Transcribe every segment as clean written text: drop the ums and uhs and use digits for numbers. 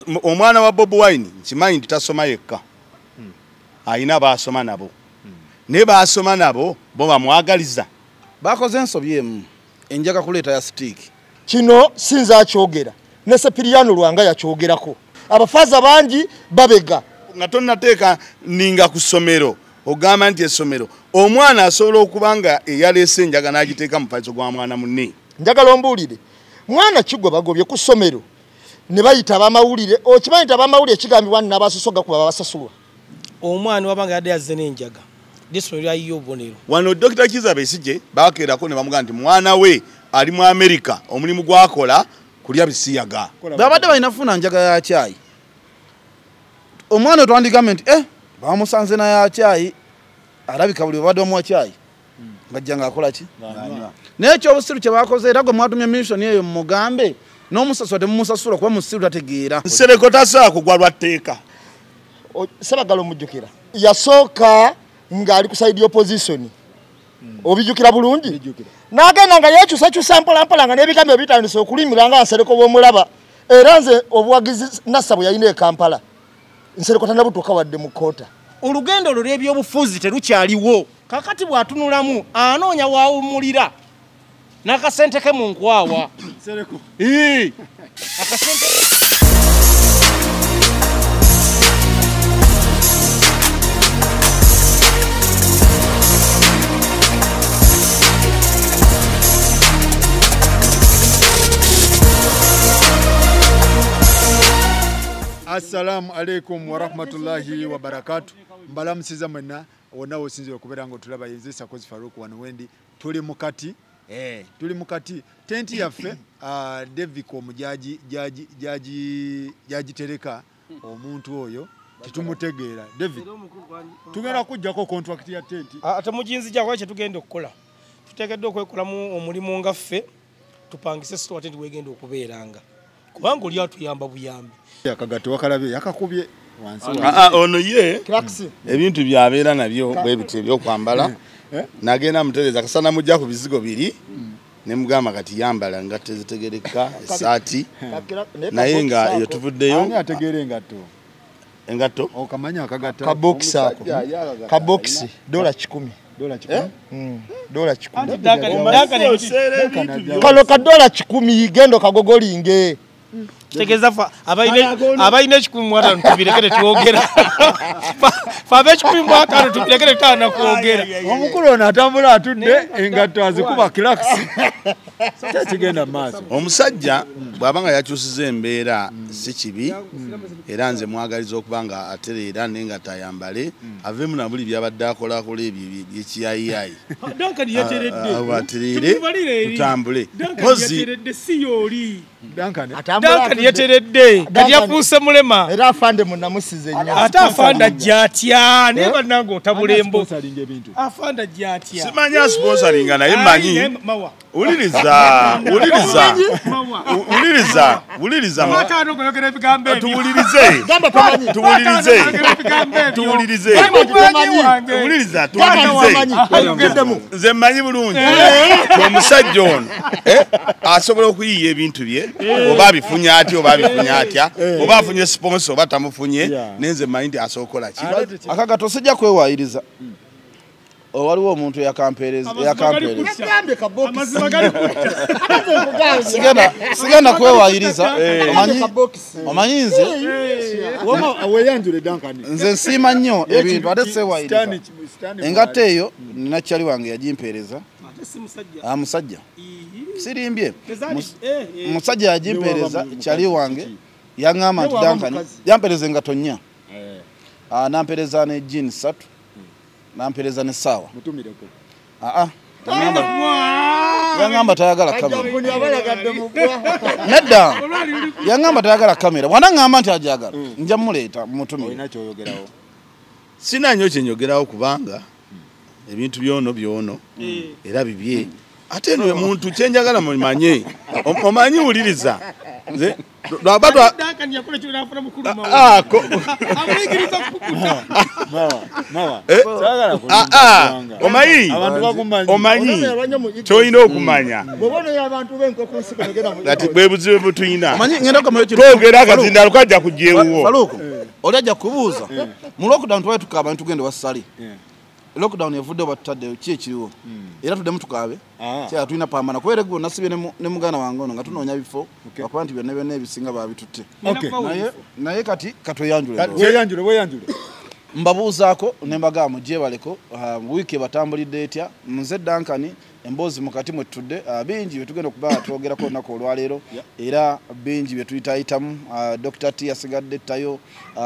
omwana wa Bob Wine nkimanyi nti tasoma yekka ayina baasoma nabo ne baasoma nabo bo bamwagaliza bakoze ensobi emu enjaga kuleeta ya stick kino sinza akyogera ne Sepiriano Lwanga yakyogerako abafaza bangi babega nga tonnateeka ninga ku ssomero ogamba nti essomero omwana asobola okubanga eyaleese enjaga n'agiteeka mu palizo gwa mwana munne njagala ombuulire mwana kigwe bagobye ku ssomero ne bayita abamawulire okimanyi nti abamawulire ekigambibwa nti n'abasosoga kuba babasasulwa omwana wabanga yadde yazze n'enjaga disomero yayiyo obubonero wano Dr. Kiza Besigye bakeerako ne bamugamba nti mwana we ali mu Amerika omulimu gwakola kulya bisiyaga babadde balina funa njaga ya caayi omwana otwandigambe nti bamusanze na ya caayi alabika buli babadde omuwa caayi ngajja ng'akola ki naye ekyobusiru kye bakoze era gwe mwatumye missoni eyo mugambe n'omusasula temumusasula kuba musiru tategeera Nsereko tasobola kugwa lwa tteeka Sebagala omujjukira yasooka ng'ali ku side opposition obijjukira bulungi n'agenda nga yeekyusakyusa mpolampola nga n'ebigambo ebitandise okulimira nga Nsereko bw'omulaba era nze obuwagizi nassa bwe yalina e Kampala Nsereko tannabutuuka wadde mu koota olugendo olwo lw'ebyobufuzi terukyaliwo kakati bw'atunulamu anoonya waawumulira n'akasente ke mu nkwawa Nsereko akasente Assalamu alaikum wa rahmatullahi wa barakatuh. Mbalamusiza mwenna wonna osinzire okubeera nga otulaba yenze Sakozi Farouk wano wendi tuli mukati tuli mukati tenti yaffe David omujaji jaji tereka omuntu oyo tetumutegeera David tugenda kujjako contract ya tenti ate mujinzija kwa kye tugenda okukola tuteekeddwa okwekolamu omulimu nga ffe tupangise sitwa tenti wegenda okubeeranga kubanga oli atuyamba buyambi akagato wakalabye yakakubye wansi ono ye ebintu byabeera nabyo bwe bityo ebyokwambala nagenda mutereza kasana mujja ku bizigo biri ne mugamba kati yambala nga tezitegereka esaati naye nga iyo tuvuddeyo ani ategeere engatto okamanya akagato kabox ako kabox $10 $10 kalo ka $10 gendo kagogolinge tegeza fa abaine ekikumi mwatano tubirekere twogera fa ab'ekikumi mwatano tubirekere tana kwogera omukulu ono atambula atudde engatto azikuba kilaksi kigenda maaso omusajja bw'abanga yakyusiza embeera si kibi era nze mwagaliza okubanga atereera n'engatto ayambale avemu na buli byabadde akolakola ebyo byekiyayiyayi abaterere tutambule kozi Duncan yeteredde kati yafuuse mulema era afande munamusize nnyo ate afanda jatya ne bannange otabulembo afanda jatya simanya sponsoringa naye manyi uliriza matano koyogera ebigambo ebyo tuwulirize nze mmanyi bulungi omusajja ono asobola okuyiiya ebintu bye oba abifunye atya oba afunye sponsor oba tamufunye nenze mmanyi nti asobola ki akagato sijja kwewayiriza waliwo omuntu yakampereza sigenda kwewayiriza omanyi nze nze nsiima nnyo ebintu ate sewayiriza engatte eyo nina kyali wange yagimpereza musajja sirimbye musajja yagimpereza kyali wange yaŋŋamba nti Duncan yampereza engato nnya nampereza ne jean 3 nampereza ne sawa mutumireko yaŋŋamba tayagala kamera nedda yaŋŋamba tayagala kamera bwana ŋŋamba nti ajagala nja muleeta mutumire sina nnyo kyenyogerawo kubanga ebintu byono era bibye ate nwe muntu kyenjagala mumanye omanyi wuliriza nze lwabatwa omanyi kyolina okumanya ati bwe buzibu butuyina twogera akazindaalo kajja kujjewuwo oli ajja kubuuza mu lockdown twali tukaaba ne tugende wasali lockdown evudde batadde ki ekiriwo era tuddemu tukaabe kya tulina pambana kubera gwo nasibye ne muganda wange ono nga tunoonya bifo bakuba nti byonna byonna ebisinga babitutte naye kati katweyanjule mbabuuzaako ne mbagamba mugyebaleko wiiki ebatambulidde etya nze Dankani emboozi mukati mwe tutudde bingi bye tugenda okuba twogerako olunaku olwaleero era bingi bye tuyitayitamu Dr. T yasigadde ttayo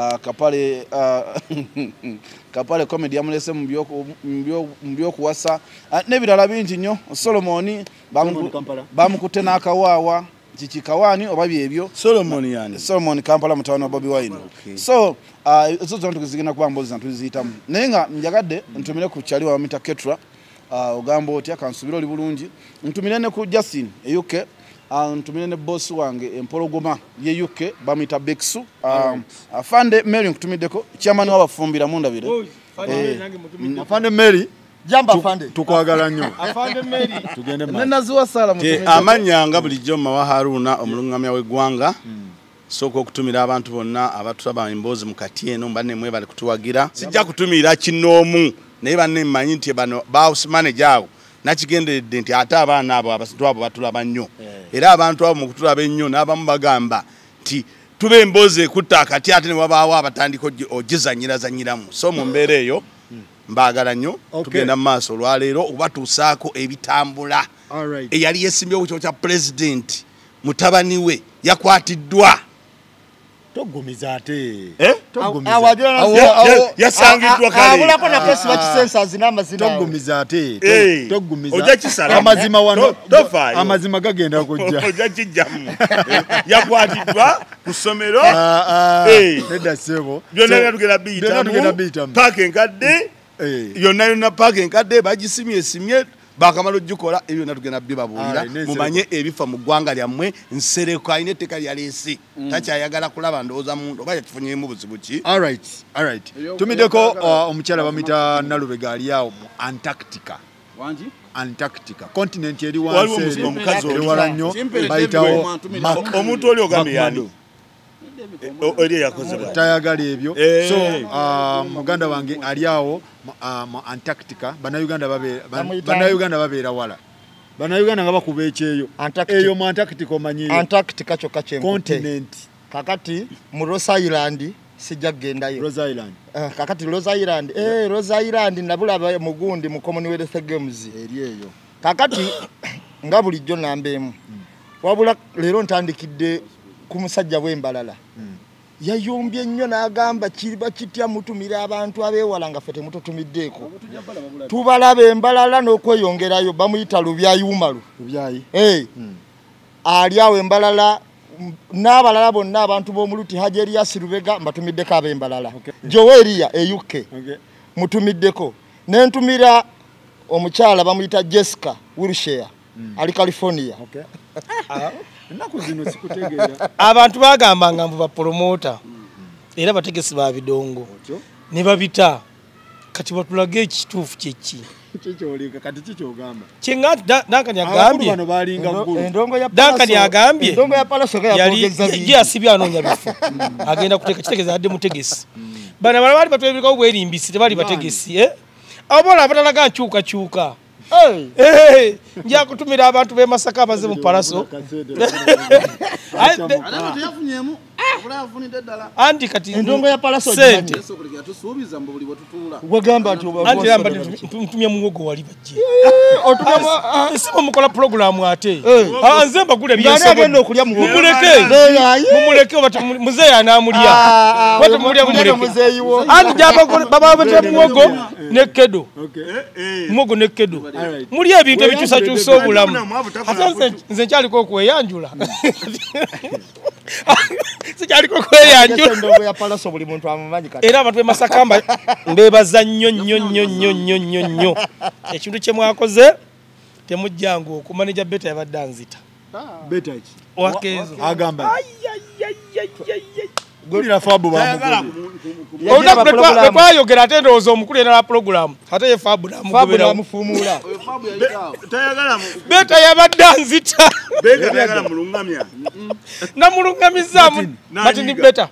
kapale comedy yamulese mu byokuwasa n'ebirala bingi nnyo Solomoni bamukutte n'akawaawa kikikawaani oba byebyo Solomon Kampala mutawani wa Bobi Wine so ezo zonna tugizigenda kuba mboozi ntuziyitamu naye nga njagadde ntumire ku kyali wa mita Ketra ogamba otya kansubira oli bulungi ntumire ne ku Justin e UK ntumire ne boss wange empologoma ye UK bamita Beksu afande Mary nkutumiddeko chairman w'abafumbira mundabire afande Mary jamba afande tukwagala nnyo afande Mary tugende nenaziwa sala mu amanya nga bulijjo mawa Haruna omulungamya w'eggwanga soko okutumira abantu bonna abatulaba emboozi mu kati eno mbanne mwe bali kutuwagira sijja kutumira kinoomu naye banne mmanyi nti bano house manager awo nakigenderedde nti ate abaana abo abasitu abo batulaba nnyo era abantu abo mu kutulaba ennyo n'abamu bagamba nti tube emboozi ekutta akati ate ne wabaawo abatandika ogizanyirazanyiramu so mu mbeera eyo mbagala nnyo tugenda mu maaso olwaleero okubatuusaako ebitambula eyali yesimbyewo kyo kya president mutabani we yakwatiddwa togumiza ate yasangiddwa kale abulako na press bakisensazi n'amazina togumiza ate togumiza ojja kisala amazima wano amazima gagenda kujja ojja kijjamu yakwatiddwa ku ssomero nedda sebo byonna tugenda biyitamu paaka enkadde yonna paaka enkadde bagisimye bakamala ojjukola ebyo byonna tugenda bibabuulira mumanye ebifa mu ggwanga lyammwe nsereko alina etteeka lyaleesi takyayagala kulaba ndowooza muntu oba yakifunyemu buzibu ki alright tumiddeko omukyala bamuyita Nalubega ali awo mu Antarctica continent eri wansi ewala nnyo bayitawo omuntu oli ogambye yani oli yakoze tayagala ebyo so muganda wange ali awo mu Antarctica bannayuganda babeera wala bannayuganda nga bakuba ekyeyo eyo mu Antarctica omanyi Antarctica kyokka kyemputte continent kakati mu Rose Island sijja kugendayo Rose Island kakati Rose Island nabulaba mugundi mu Commonwealth Games eri eyo kakati nga bulijjo nambeemu wabula leero ntandikidde ku musajja w'embalala yayombye nnyo n'agamba kiba kitya mutumira abantu abeewala nga ffe temututumiddeeko tubalaba embalala n'okweyongerayo bamuyita lubyayumalu ali awo embalala n'abalala bonna abantu b'omuluti Haji Elias Lubega mbatumiddeko ab'embalala Joweria e UK mutumiddeko nentumira omukyala bamuyita Jessica Wilshire ali California abantu bagamba nga mbu bapromota era bategesi ba bidongo ne babita kati batulage ekituufu kyeki Dankani agambye yali asibye anoonya bifo agenda kuteeka kitegeeza adde mutegesi bano abala baali batwebirikawo bwerimbisi tebaali bategesi abola abatalaga nkyukakyuka nja kutumira abantu b'e Masaka abaze mu Palaso andi kati endongo ya Palaso sente wagamba nti andi yamba ntumya muwogo wali bajje sibo mukola program ate nze mbagule byensobo mumuleke muzeeyi anaamulya andi baba batya muwogo nekkedo muwogo nekkedo muli ebintu ebikyusakyusa obulamu ate nze nkyaliko okweyanjula sikyaliko kweyanjula era abantu b'e Masaka mbeebaza nnyo ekintu kye mwakoze temujjangu oku manager beta yabadde anzita Beta ki? Wakenzo Agamba. Gulira fabu twayogera ate ndowooza omukulu yenala program ate ye fabu namufumula beta yabadde anzita namulungamiza matini beta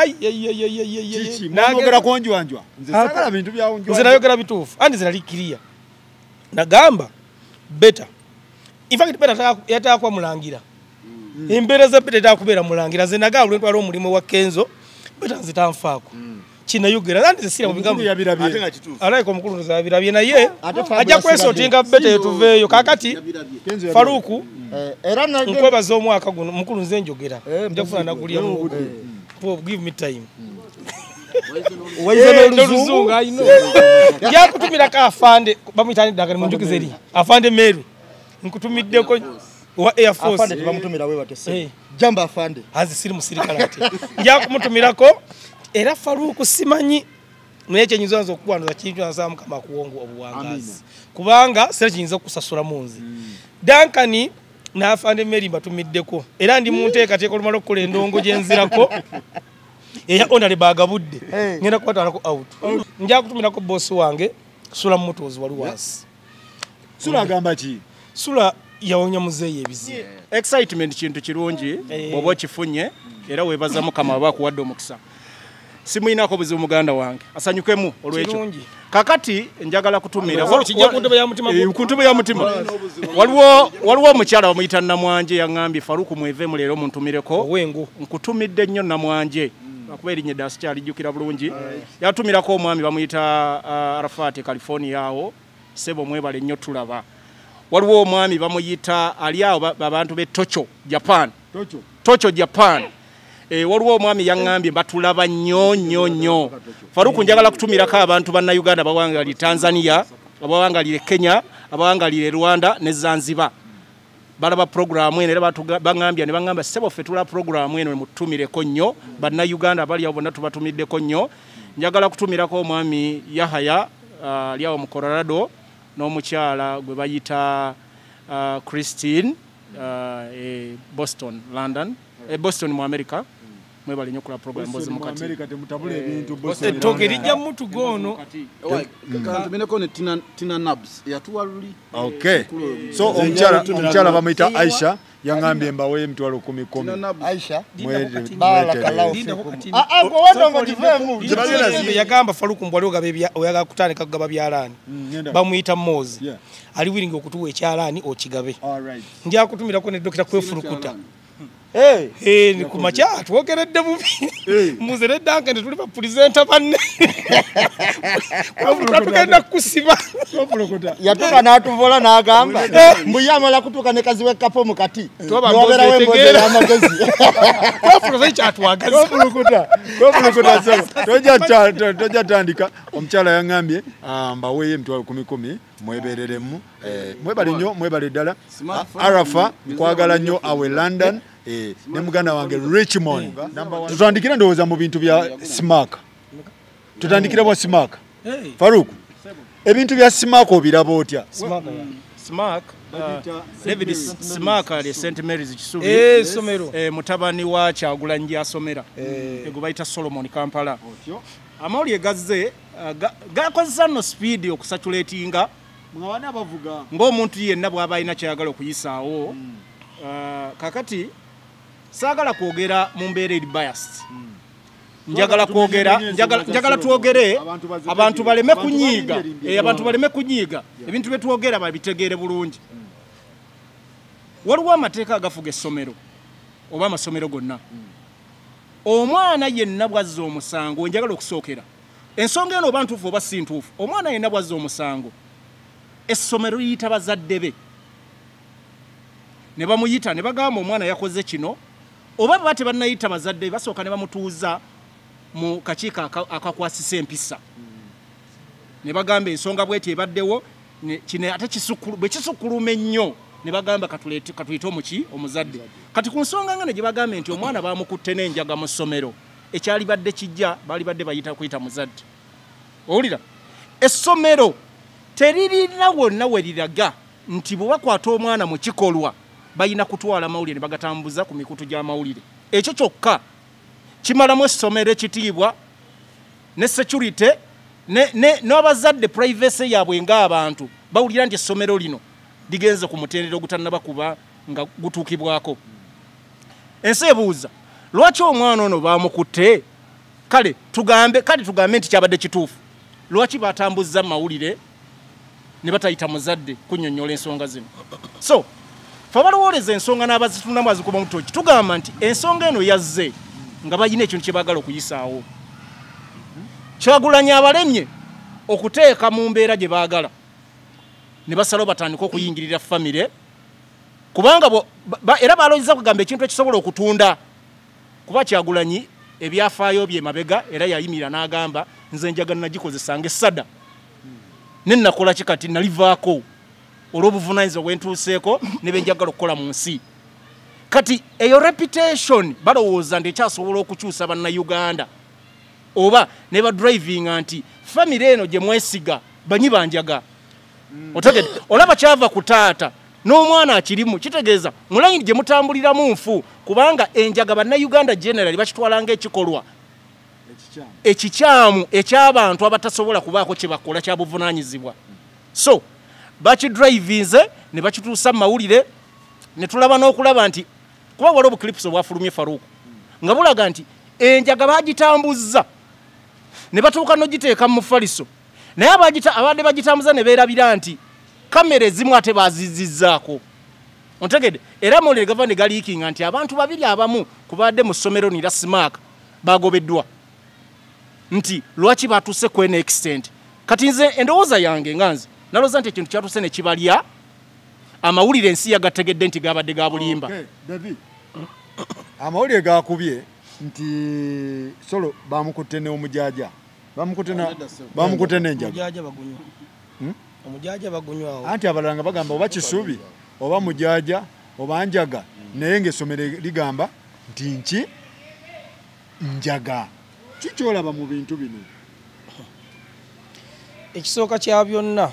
Mwogera konjwanjwa. Nze sagala bintu byawunjwa. nze nayogera bituufu andi zinalikiria nagamba beta in fact beta yataakwa mulangira embeera za beta yataakubeera mulangira nze nagamba lwentwala omulimu wa Kenzo beta nzitanfaako kinayogera andi zesira mu bigambo alaika omukulu nzabirabye naye ajja kwesotinga beta yetuveeyo kakati Faruku era nkwebaza omwaka guno mukulu nze njogera nja kufuna nagulya mu give me time n'oluzungu yakutumira ka afande bamuyitani ddagala munjukize eri afande Meru nkutumiddeko wa Air Force afande bamutumira wewe atese jamba afande azisiri musirikala ate nja kumutumirako era Faruku simanyi naye kyenyinza nzo okuwanduza kintu nasaba mukama kuwongo obuwangazi kubanga sera kinyinza kusasula munzi Dankani na afande Meri batumiddeko era ndi munteekateeka olumala okukola endongo gyenzirako eya onale bagabudde ngenda kukwatwalako out nja kutumirako bosi wange Sula Mutozi wali wansi Sula agamba ki? Sula yawonya muzeeyi ebizibu excitement kintu kirungi bwoba kifunye era webaza mukama bakuwadde omukisa simuyinako buzibu muganda wange asanyukemu olwekyo kakati njagala kutumira kuntuba ya mutima waliwo omukyala bamuyita Namwanje yangambye Faruku mwevemu leero muntumireko nkutumidde nnyo Namwanje akuba erinnya eddasi kyalijjukira bulungi yatumirako omwami bamuyita Arafat California awo sebo mwebale nnyo tulaba waliwo omwami bamuyita ali awo abantu be Japan waliwo omwami yaŋŋambye batulaba nnyo Faruku njagala kutumirako abantu banna Uganda abawangalire Tanzania abawangalire Kenya abawangalire Rwanda ne Zanzibar balaba programu eno era baŋŋambya ne baŋŋamba sebo ffe tulaba programu eno mutumireko nnyo banna Uganda abali awo bonna tubatumiddeko nnyo njagala kutumirako omwami Yahaya ali awo mu Colorado n'omukyala gwe bayita Christine Boston London Boston mu America mwebali nnyo kula program mbozi mukati America temutabule ebintu Boston ettooke lijja mutu goono kantumineko ne Tina Nabs yatuwaluli okay so omukyala bamuyita Aisha yangambye mbawe emitwalo 10 Aisha barakallahu fikum yagamba Faruku mbwali oyaga kutandika kugaba byalaani bamuyita Mozi ali wiringi okutuwa ekyalaani okigabe nja kutumirako ne Dr. Kwefurukuta ni kumacha twogeredde bubi muzere danke ne tuli ba presenter banne kwa tugenda kusiba yatoka natuvola n'agamba mbuyamala kutuka ne kazi wekapo mukati nobera wemboze amagezi kwa kyatwagaza toja tandika omukyala yangambye mbawe emitwalo 10 mwebereremu mwebale nnyo mwebale ddala Arafa nkwagala nnyo awe London ne muganda wange Richmond tutandikira ndowooza mu bintu bya Smack tutandikira bwa Smack Faruku ebintu bya Smack obiraba otya Smack David Smack ali St Mary's Kisubi somero mutabani wa Kyagulanyi asomera ego bayita Solomon Kampala amawulire gazze gakozesa no speed okusatulatinga mwawana bavuga ng'omuntu yenna bw'aba alina kyayagala okuyisaawo kakati saagala kwogera mu mbeera eri biased njagala twogere abantu baleme kunyiiga ebintu bye twogera babitegeere bulungi waliwo amateeka agafuga essomero oba amasomero gonna omwana yenna bwazza omusango njagala okusookera ensonga eno oba ntuufu oba si ntuufu omwana yenna bwazza omusango essomero liyita bazadde be ne bamuyita ne bagamba omwana yakoze kino oba baba tebannayita bazadde basooka ne bamutuuza mu kakiiko akakwasisa empisa ne bagamba ensonga bweti ebaddewo kino ate bwe kisukkuluma ennyo ne bagamba katuyite omuki omuzadde kati ku nsonga nga ne gye bagambe nti omwana bamukutte n'enjaga mu ssomero ekyali badde kijja baali badde bayita kuyita muzadde owulira essomero teririna wonna we liraga nti bwe bakwata omwana mu kikolwa bayina kutwala amawulire ne bagatambuza ku mikutu gy'amawulire. Ekyo kyokka kimalamu essomero ekitiibwa ne security n'abazadde privacy yaabwe ng'abantu bawulira nti essomero lino ligenze ku mutendera ogutannaba kuba nga gutuukibwako. Ensi ebuuza lwaki omwana ono baamukutte? Kale tugambe nti kyabadde kituufu. Lwaki batambuza mawulire ne batayita muzadde kunnyonnyola ensonga zino? So fe balowoleza ensonga n'abazitunamu azikuba mutoki tugamba nti ensonga eno yazze nga bayina ekintu kye baagala okuyisaawo. Kyagulanyi abalemye okuteeka mu mbeera gye baagala ne basalawo batandika okuyingirira famire kubanga era baloweza kugamba ekintu ekisobola okutunda kuba Kyagulanyi ebyafaayo bye mabega era yayimirira n'agamba nze njagala nagikozesanga essada nennakola kikati nalivaako olw'obuvunaanyizibwa bwentuuseeko ne benjagala okukola mu nsi. Kati eyo reputation balowooza nti ekyasobola okukyusa bannayuganda oba ne badrivinga nti famire eno gye mwesiga banyi banjaga. Otegedde olaba kyava ku taata n'omwana akirimu kitegeeza mulayini gye mutambuliramu nfu kubanga enjaga bannayuganda generali bakitwalanga ekikolwa ekikyamu eky'abantu abatasobola kubaako kye bakola kya buvunaanyizibwa. So bakidrivinze ne bakituusa mu mawulire ne tulaba n'okulaba nti kuba waliwo obukilipusi obwafulumye Faruku nga bulaga nti enjaga bagitambuzza ne batuuka n'ogiteeka mu mufaliso naye abadde bagitambuza ne beerabira nti kamera ezimu ate bazizizzaako. Ontegedde era mawulire gava ne galiikinga nti abantu babiri abamu kubadde mu ssomero nira simaaka bagobeddwa nti lwaki batuuse ku eno extent. Kati nze endowooza yange nga nze nalowooza nti ekintu kyatuuse ne kibalya amawulire ensi yagategedde nti gabadde ga bulimba. Amawulire gakubye nti solo bamukutte n'omujaja bamukutte n'enjaga omujaja bagunywawo anti abalala nga bagamba oba kisubi oba mujaja oba njaga naye ng'essomero ligamba nti nki njaga. Kikyolaba mu bintu bino? Ekisooka kya byonna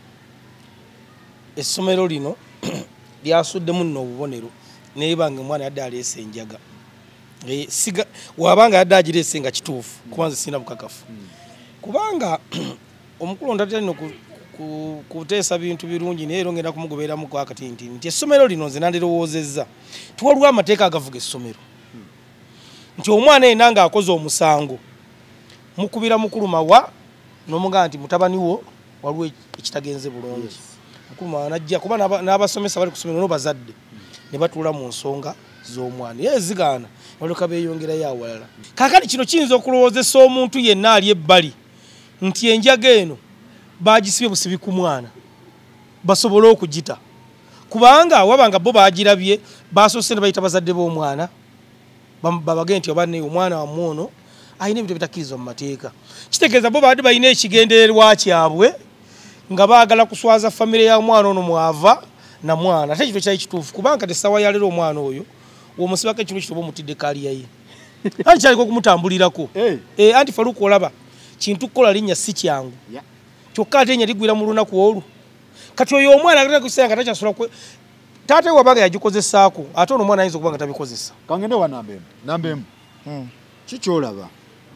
essomero lino lyasuddemu nno obubonero naye bange omwana yadde aleese enjaga wabanga yadde agireese nga kituufu kubanze sina bukakafu kubanga omukulu ondatalina kuteesa bintu birungi naye erongera kumugobereramu kwakati nti essomero lino nze nandirowoozezza tuwaliwo amateeka agavuga essomero nti omwana yenna ng'akoze omusango mukubira mukulu mawa n'omugamba nti mutabani wo waliwo ekitagenze bulungi. Mukulu mawa najja kuba n'abasomesa bali ku ssomero n'obazadde ne batuula mu nsonga z'omwana ye zigaana noleka beeyongerayo awalala. Kaakati kino kiyinza okulowoozesa omuntu yenna ali ebbali nti enjaga eno bagisibye busibi ku mwana basobole okugita kubanga wabanga bo bagirabye basoose ne bayita bazadde b'omwana babage nti oba ne omwana wa mwono ayina ebintu bitakkiriza mu mateeka. Kitegeeza bo baadde balina ekigendererwa kyabwe nga baagala kuswaza famire ya mwana ono mwava na mwana ate ekintu kyali kituufu kubanga tessawa yalero omwana oyo womusibako ekintu kitoba omutidde kaliya ye anti kyaliko okumutambulirako. Anti Faruku olaba kintu kukola linnya si kyangu kyokka ate enya ligwira mu lunaku olwo. Kati oyo omwana agenda kuseera nga takyasula taata we wabaga yagikozesaako ate ono omwana ayinza okuba nga tabikozesa. Kangende wa nambeemu kikyolaba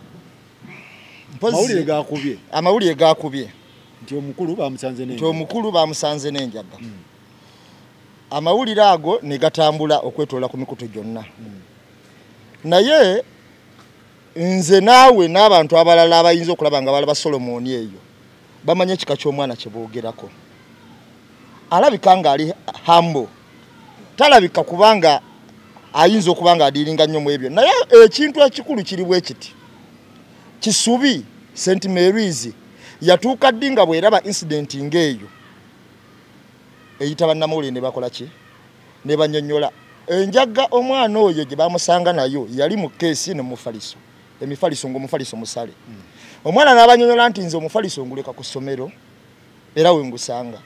amawulire gakubye nti omukulu bamusanze n'enjaga. Amawulire ago ne gatambula okwetoola ku mikutu gyonna naye nze naawe n'abantu abalala abayinza okulaba nga balaba Solomoni eyo bamanye ekika ky'omwana kye boogerako. Alabika nga ali hambo talabika kubanga ayinza okuba nga adiiringa nnyo mu ebyo naye ekintu ekikulu kiri bwe kiti Kisubi St. Mary's yatuuka ddi nga bw'eraba incident ng'eyo eyita bannamawulire ne bakola ki ne bannyonnyola enjaga omwana oyo gye bamusanga nayo yali mu keesi ne mufaliso emifaliso ng'omufaliso musale omwana n'abanyonnyola nti nze omufaliso nguleka ku ssomero era we ngusanga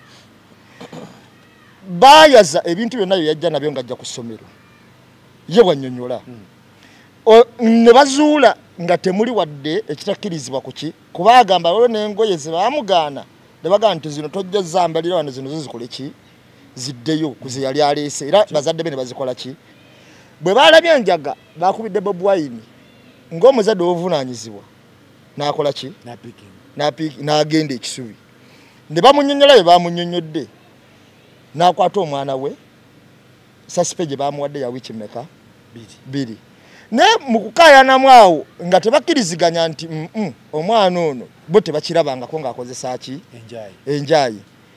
bayaza ebintu byonna bye yajja nabyo ng'ajja ku ssomero ye bwannyonnyola ne bazuula nga temuli wadde ekitakkirizibwa kuki kuba agamba waliwo n'engoye ze baamugaana ne bagamba nti zino tojja zambalira wano zino zizikole ki ziddeyo kuze yali aleese era bazadde be ne bazikola ki bwe balabye njaga bakubidde Bob Wine ng'omuzadde obuvunaanyizibwa n'akola ki n'agenda ekisubi ne bamunnyonnyola bye bamunnyonnyodde n'akwata omwana we sasipe gye bamuwadde ya wiiki mmeka 2 ne mu kukaayanamu awo nga tebakkiriziganya nti omwana ono bo tebakirabangako ng'akozesa ki enjaayi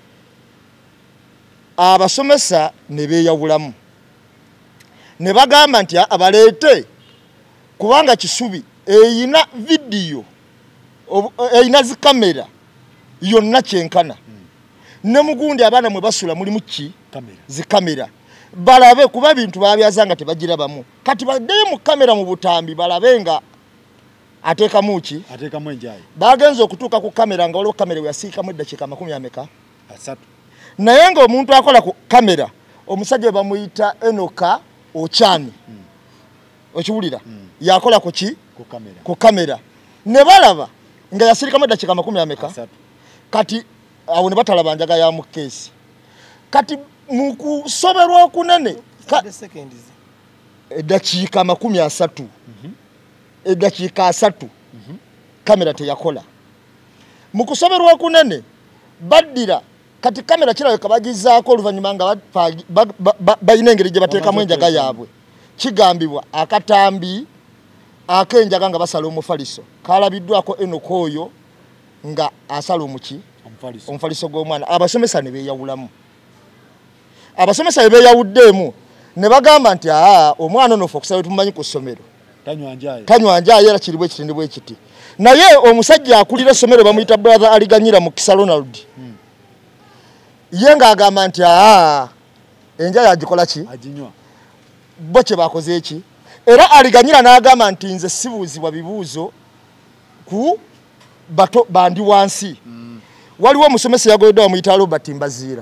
abasomesa ne beeyawulamu ne bagamba nti abaleete kubanga kisubi eyina vidiyo eyina zikamera yonna kyenkana ne mugundi abaana mwe basula mulimu ki zikamera balabe kuba bintu babyazanga tebagirabamu kati baddeyo mu kamera mu butambi balabe nga ateekamu ki enjaayi bagenza okutuuka ku kamera nga waliwo kamera weyasiikamu eddakiika 30 naye ng'omuntu akola ku kamera omusajja we bamuyita Enoka Ochani okiwulira yakola ku ki ku kamera ne balaba nga yasirikamu eddakiika 30 kati awo ne batalaba njaga ya mu keesi kati mu kusoberwa okunene eddakiika 30 eddakiika 3 kamera teyakola mu kusoberwa okunene baddira kati kamera kirabika bagizaako oluvannyuma nga balina engeri gye bateekamu enjaga yaabwe kigambibwa akatambi ak'enjaga nga basala omufaliso kalabiddwako Enoka oyo nga asala omuki omufaliso gw'omwana abasomesa ne beeyawulamu abasomesa be beeyawuddeemu ne bagamba nti omwana ono fe okusaba tumumanyi ku ssomero tanywa njaayi era kiri bwe kiti ndi bwe kiti naye omusajja akulira essomero bamuyita brother Aliganyira mu Kisa Ronald ye ng'agamba nti enjaayi agikola ki bo kye bakoze eki era Aliganyira n'agamba nti nze sibuuzibwa bibuuzo ku bato bandi wansi waliwo omusomesa yagoyeddwa bamuyita Robert Mbaziira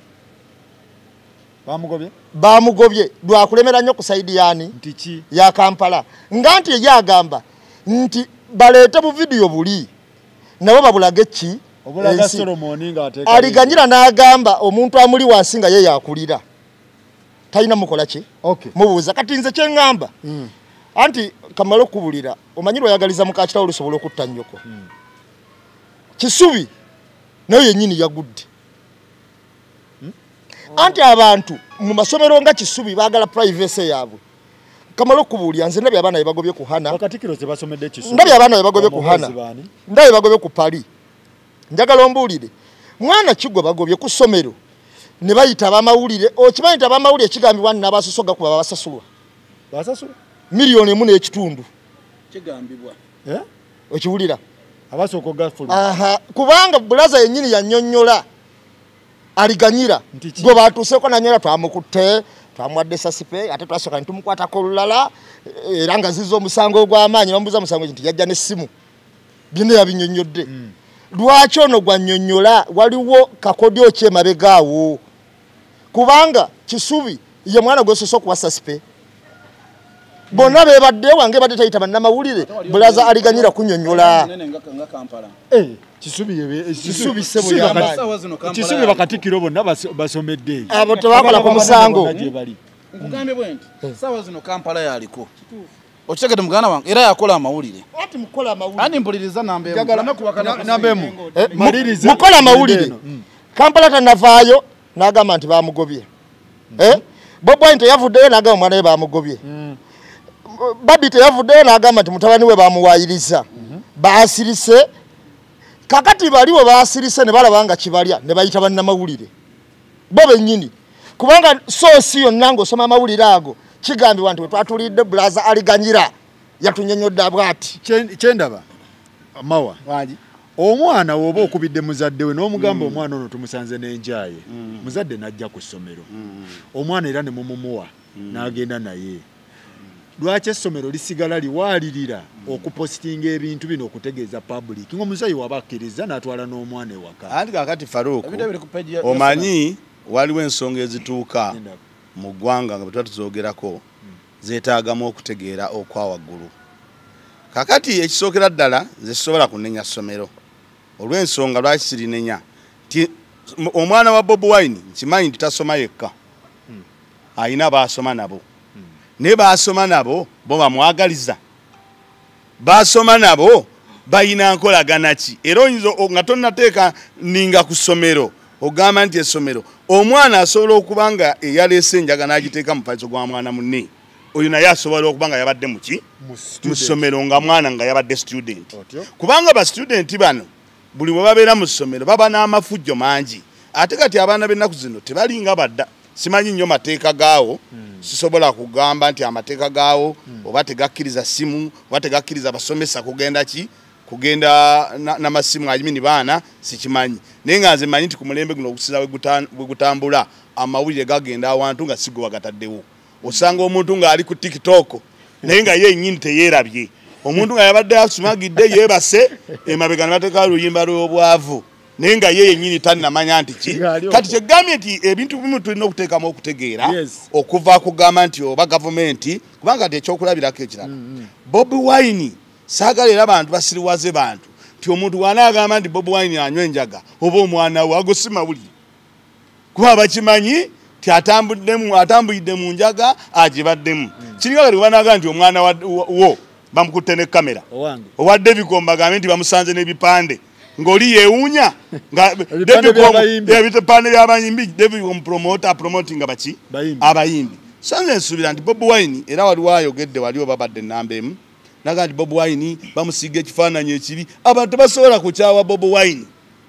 bamugobye lwakulemera nnyo ku saidi yani ya Kampala nga nti ye agamba nti baleete bu vidiyo buli nabo babulage ki Aliganyira n'agamba omuntu amuli wansi nga ye yakulira talina mukola ki mubuuza kati nze kye ŋŋamba anti kamala okubulira omanyirwa oyagaliza mukakitawo olusobola okutta nnyoko kisubi nayo yennyini yagudde anti abantu mu masomero nga kisubi baagala privacy yaabwe kamala okubuulira nze ndabye abaana bebagobye ku Hana ndabye abaana bebagobye ku Hana ndabye bagobye ku Pali njagala ombuulire mwana kigwe bagobye ku ssomero ne bayita abamawulire okimanyi nti abamawulire ekigambibwa n'abasosoga kuba basasulwa miliyoni 1.5 kigambibwa okiwulira kubanga bulaza yennyini yannyonnyola Aliganyira gwe batuuseeko nanyola twamukutte twamuwadde sasipe ate twasooka ne tumukwatako olulala era nga zizza omusango ogw'amaanyi bamubuuza musango nti yajja n'essimu byonna yabinnyonnyodde lwaki ono gwannyonnyola waliwo kakodyo ki emabegaawo kubanga kisubi ye mwana gwesoose okuwa sasipe bonna beebaddeyo wange badde tayita bannamawulire bulaza Aliganyira kunnyonnyola kisubi bakatikiro bonna basomedde abo tebakola ku musango nkugambe bwe nti saawa zino Kampala yaliko okitegedde muganda wange era yakola amawulire ani mpuliriza nambemu mukola amawulire Kampala tanavaayo n'agamba nti bamugobye Bob Wine teyavuddeyo n'agamba omwana we bamugobye Babi teyavuddeyo n'agamba nti mutabani we bamuwaayiriza baasirise kakati baliwo baasirise ne balaba nga kibalya ne bayita bannamawulire bo bennyini kubanga soosi yonna ng'osoma amawulire ago kigambibwa nti we twatulidde bulaza Aliganyira yatunnyonnyodde bw'ati kyendaba mawa omwana woba okubidde muzadde we n'omugamba omwana ono tumusanze n'enjaaye muzadde n'ajja ku ssomero omwana era ne mumumuwa n'agenda naye lwaki essomero lisigala liwaalirira okupositinga ebintu bino okutegeeza public ng'omuzayi waba akkiriza n'atwala n'omwana ewaka anti kakati Faruku omanyi waliwo ensonga ezituuka mu ggwanga nga bwe tuba tuzoogerako zeetaagamu okutegeera okwa waggulu kakati ekisookera ddala ze sisobola kunenya ssomero olw'ensonga lwaki sirinenya nti omwana wa Bobi Wine nkimanyi nti tasoma yekka ayina baasoma nabo ne baasoma nabo bo bamwagaliza baasoma nabo bayina nkolagana ki era oyinza nga tonnateeka ninga ku ssomero ogamba nti essomero omwana asobola okuba nga eyaleese enjaga n'agiteeka mu paliso gwa mwana munne oyo naye asobola okuba nga yabadde muki mu ssomero nga mwana nga yabadde student kubanga ba student bano buli bwe babeera mu ssomero baba n'amafujjo mangi ate kati abaana b'ennaku zino tebalinga badda simanyi nnyo mateeka gaawo sisobola kugamba nti amateeka gaawo oba tegakkiriza simu oba tegakkiriza basomesa kugenda n'amasimu ayimini baana sikimanyi naye nga nze manyi nti ku mulembe guno ogusiza bwe gutambula amawulire gagenda awantu nga sigo bagataddewo osanga omuntu ng'ali ku TikTok naye nga ye nnyini teyeerabye omuntu nga yabadde asumagidde yeebase emabega ne bateekawo oluyimba lw'obwavu naye nga ye yennyini tannamanya nti ki kati kyegambye nti ebintu bimu tulina okuteekamu okutegeera okuva kugamba nti oba gavumenti kubanga ti ekyokulabirako ekirala Bobi Wine saagala era abantu basiriwaze bantu nti omuntu wanaagamba nti Bobi Wine anywa enjaga oba omwana we ago si mawulire kuba bakimanyi ti atambulidde mu njaga agibaddemu kiringa kati wanaagamba nti omwana wo bamukutte ne kamera owadde ebikomba agambe nti bamusanze n'ebipande ng'oli yeewuunya ebipande by'abayimbi David promoting baki abayimbi sanze nsuubira nti Bobi Wine era waliwo ayogedde wali oba badde ennamba emu naga nti Bobi Wine bamusiiga ekifaananyi ekibi abantu basobola kukyawa Bobi Wine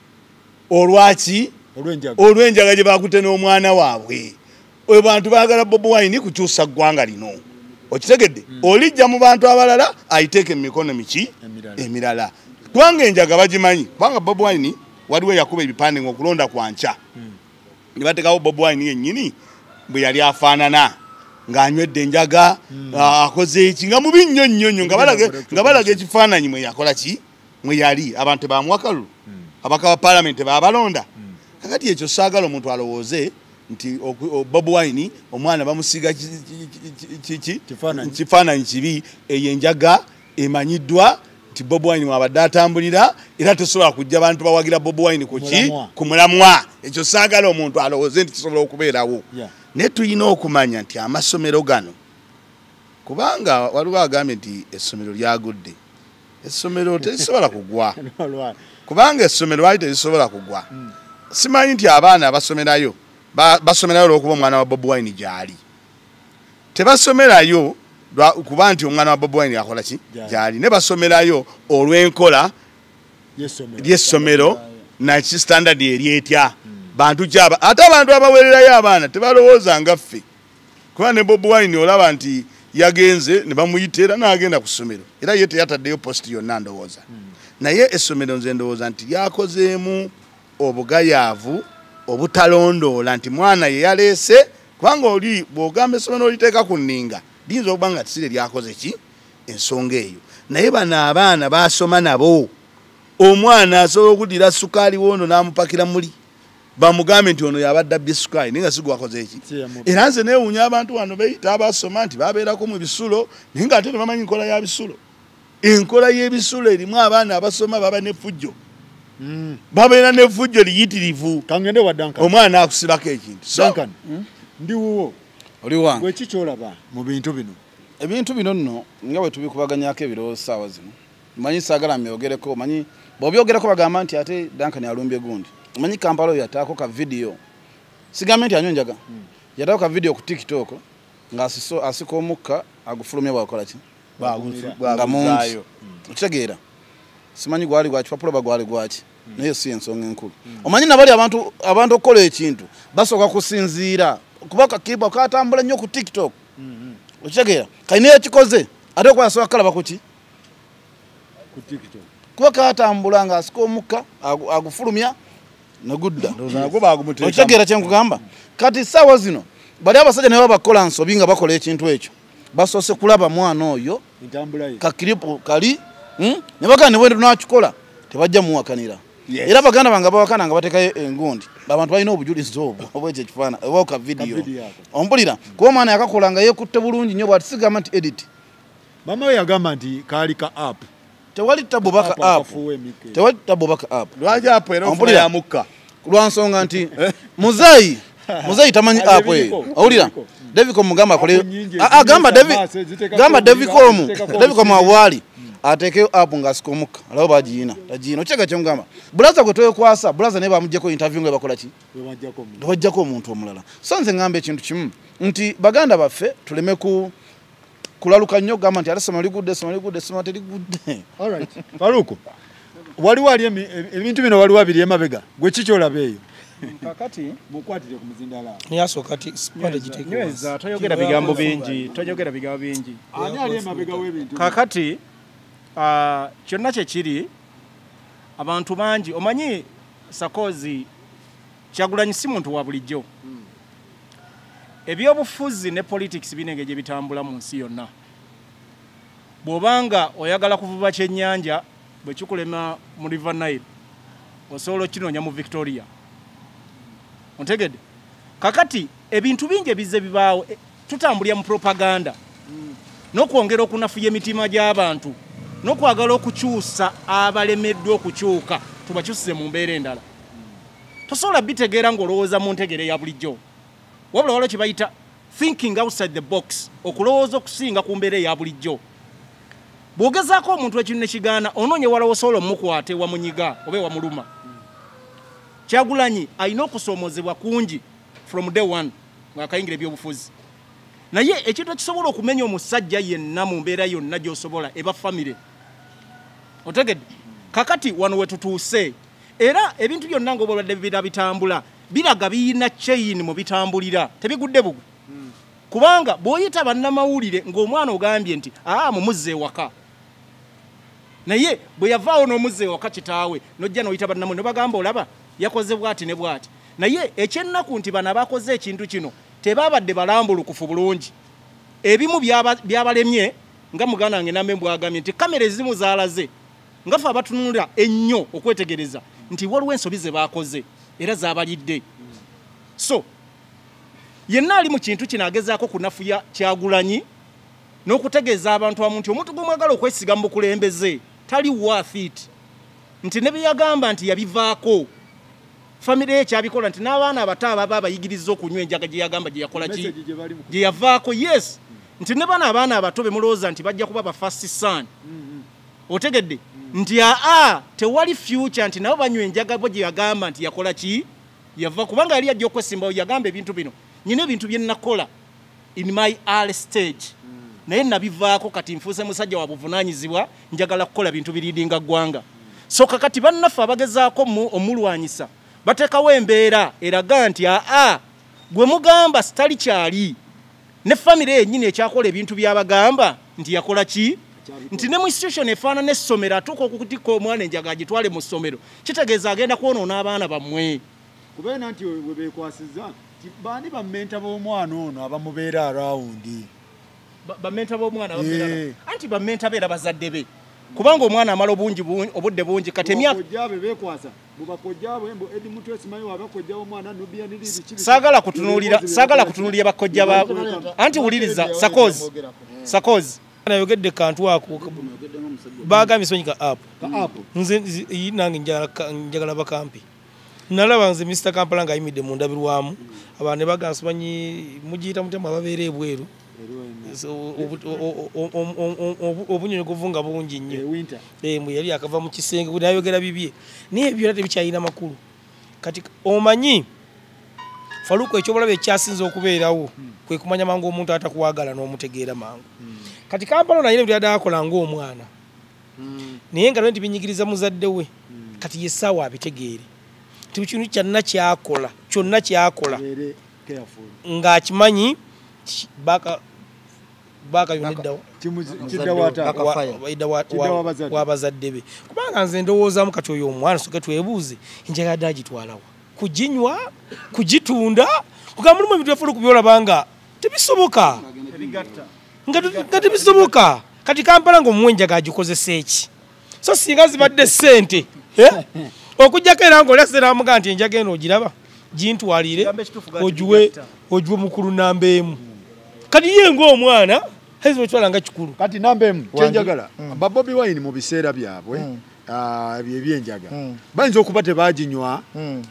olwaki olw'enjaga gye bakutte n'omwana waabwe oyo bantu baagala Bobi Wine kukyusa ggwanga lino okitegedde olijja mu bantu abalala ayiteeke mu mikono miki emirala kubanga enjaga bagimanyi kubanga Bobi Wine waliwo yakuba ebipande ng'okulonda kwanca ne bateekawo Bobi Wine yennyini bwe yali afaanana ng'anywedde enjaga akoze eki nga mubi nnyo nnyo nnyo nga balaga ekifaananyi mwe yakola ki mwe yali abantu baamuwa kalulu abaka ba paalamenti baabalonda kakati ekyo saagala omuntu alowooze nti Bobi Wine omwana bamusiiga kifaananyi kibi eyo enjaga emanyiddwa nti Bobi Wine mwabadde atambulira era tesobola kujja bantu bawagira Bobi Wine ku mulamwa ekyo saagala omuntu alowooze nti kisobola okubeerawo naye tulina okumanya nti amasomero gano kubanga waliwo agambye nti essomero lyagudde essomero terisobola kugwa kubanga essomero wali terisobola kugwa simanyi nti abaana abasomerayo basomerayo olw'okuba omwana wa Bobi Wine gyali tebasomerayo kuba nti omwana wa Bobi Wine akola ki gyali ne basomerayo olw'enkola ly'essomero naki standard eryetya bantu kyaba ate abantu abawererayo abaana tebalowooza nga ffe kuba ne Bobi Wine olaba nti yagenze ne bamuyita era n'agenda ku ssomero era ye teyataddeyo posti yonna ndowooza naye essomero nze ndowooza nti lyakozeemu obugayaavu obutalondoola nti mwana ye yaleese kubanga oli bw'ogamba essomero oliteeka ku nninga liyinza okuba nga tisire lyakoze ki ensonga eyo naye bano abaana baasoma nabo omwana asobola okuddira sukaali woono n'amupakira muli bamugambe nti ono yabadde abbye sukaali naye nga si gwakoze eki era nze neewuunya abantu wano beeyita abasoma nti babeerako mu bisulo naye nga ate tebamanyi nkola ya bisulo enkola y'ebisulo erimu abaana abasoma baba n'effujjo babeera n'effujjo liyitirivu omwana akusibako ekintu ndi wuwo oli wange weki kyolaba mu bintu bino ebintu bino nno nga bwe tubikubaganyako ebirowoozo ssaawa zino manyi saagala mbyogereko manyi bw'obyogereko bagamba nti ate Duncan alumbye gundi manyi Kampala oyo yataako ka video sigambe nti anywa enjaga yataako ka video ku TikTok nga asika omukka agufulumya bwakola ki nga mungi okitegeera simanyi gwali gwa kipapula bagwali gwaki naye si ensonga enkulu omanyi nabali abantu okukola ekintu basooka kusinziira kuba kakiba katambula nnyo ku TikTok okitegeera kalina ekikoze ate okuba yasobola kukalaba kuki ku TikTok kuba katambula nga asika omukka agufulumya nagudda okitegeera kyenkugamba kati ssaawa zino bali abasajja naye babakola nsobi nga bakola ekintu ekyo basoose kulaba mwana oyo kakiripu kali ne baganda ne bwende tunakikola tebajja muwakanira era baganda bange bawakana nga batekayo engundi abantu balina obujulizi obwo obwekyo ekifaana oba ka video ompulira kuba omwana yakakola nga yeekutte bulungi nnyo bwati sigamba nti edit mama we yagamba nti kaali ka app tewali tabubaka app tewali tabubaka app lwaki app era ofuna ya mukka lwansonga nti muzayi tamanyi app eyo awulira Devicom mugamba akole gamba Devicom awali atekeyo app ngasikomuka alabo bagiyina ochega kyo ngamba bulaza gwe twekwasa bulaza ne bamujjeko interview nga bakola ki bajjako omuntu omulala so nze ngamba ekintu kimu nti baganda baffe tuleme kulaluka nnyo gamba nti soma ligudde alright Faruku waliwo ali ebintu bino waliwo abiri emabega gwe kikyolabeeyo kakati mukwatire ku muzindala niyaso kati spade giteke nyweza toyogera bigambo bingi ani ali emabega w'ebintu kakati kyonna kye kiri abantu bangi omanyi Sakozi Kyagulanyi si muntu wa bulijjo ebyobufuzi ne politics binenge gye bitambula mu nsi yonna bw'obanga oyagala kuvuba kyennyanja bwe kikulema mu River Nile osobola okinoonya mu Victoria ontegedde kakati ebintu bingi ebize bibaawo tutambulira mu propaganda n'okwongera okunafuya emitima gy'abantu n'okwagala okukyusa abalemeddwa okukyuka tubakyusize mu mbeera endala tosobola bitegeera ng'olowooza mu ntegere ya bulijjo wabula waliwo kye bayita thinking outside the box okulowooza okusinga ku mbeera eya bulijjo bw'ogezaako omuntu ekintu ne kigaana onoonye walawo osobola omukwate wamunyiga oba wamuluma Kyagulanyi alina okusoomozebwa kungi from day one ng'akayingira ebyobufuzi naye ekintu ekisobola okumenya omusajja yenna mu mbeera yonna gy'osobola eba famire otegedde kakati wano we tutuuse era ebintu byonna ng'obulwadde bibira bitambula biraga biyina chain mu bitambulira tebigudde bugwe kubanga bw'oyita bannamawulire ng'omwana ogambye nti mumuzze ewaka naye bwe yavaawo n'omuzze ewaka kitaawe n'ojja n'oyita bannamawulire ne bagamba olaba yakoze bwati ne bwati naye ekyennaku nti bano abakoze ekintu kino tebaabadde balambulukufu bulungi ebimu byabalemye nga muganda wange nambe bwagambye nti kamera ezimu zaalaze nga ffe abatunulira ennyo okwetegereza nti waliwo ensobi ze baakoze era zaabalidde so yenna ali mu kintu kino agezaako kunafuya Kyagulanyi n'okutegeeza abantu amu nti omuntu gw'omwagala okwesiga mu bukulembeze tali worth it nti ne bye yagamba nti yabivaako family ye kyabikola nti n'abaana abato ababa abayigiriza okunywa enjaga gye yagamba gye yakola ki gye yavaako yes nti ne bana abaana abato be mulowooza nti bajja kuba ba first son otegedde nti tewali future nti nabo banywa enjaga bwe gye yagamba nti yakola ki yava kubanga yali ajja okwesimbawo yagamba ebintu bino nyina ebintu bye nakola in my early stage naye nabivaako kati nfuuse musajja wa buvunaanyizibwa njagala kukola bintu biriidinga ggwanga so kakati bannaffe abagezaako omulwanyisa bateekawo embeera eraga nti gwe mugamba sitali kyali ne famire yennyini ekyakola ebintu byabagamba nti yakola ki nti ne mu institution efaanana essomero atuuka okukutikka omwana enjaga agitwale mu ssomero kitegeeza agenda kwonoona abaana bammwe kubeera nti we beekwasiza baani bammenta b'omwana ono abamubeera arawundi bammenta b'omwana anti bammenta beera bazadde be kubanga omwana amala obudde bungi kati emyaka beekwasa mubakojjabwe mbu edi mutwe simanyi wabakojja omwana nubia nili saagala kutunuulira bakojja ba anti wuliriza Sakozi nayogedde kantu ako bagambye sonyika app nze nange njagala bakampi nalaba nze Mr. Kampala ng'ayimidde mu ndabirwamu abantu ne bagansimanyi mugiyita mutema ababeera ebweru obunyonyi kuvunga bungi nnyo mwe yali akava mu kisenge nayogera bibye naye ebyo era tebikyalina makulu kati omanyi Faruku ekyobulabe ekyasinze okubeerawo kwe kumanya mangu omuntu atakuwagala n'omutegeera mangu kati Kampala naye ebyo yadakola ng'omwana naye nga nti binyigiriza muzadde we kati yessaawa abitegeere tikintu kyonna kyakola ng'akimanyi baka yoneddawo wabazadde be kubanga nze ndowoozaamu kati oyo omwana soke twebuuze enjagala dda agitwalawa kuginywa kugitunda kugamba mulimu ebintu byafulu kubyolaba nga tebisoboka nga tebisoboka kati Kampala ng'omuwa enjaga agikozesa eki so singa zibadde ssente okujjako era ng'olese n'amugaa nti enjaga eno ogiraba gintwalire ogiwe mukulu namba emu kati ye ng'omwana hezo twalanga kikulu kati nambemu kyenjagala ba Bobi Wine mu biseera byabwe ebyenjaga bayinza okuba tebaginywa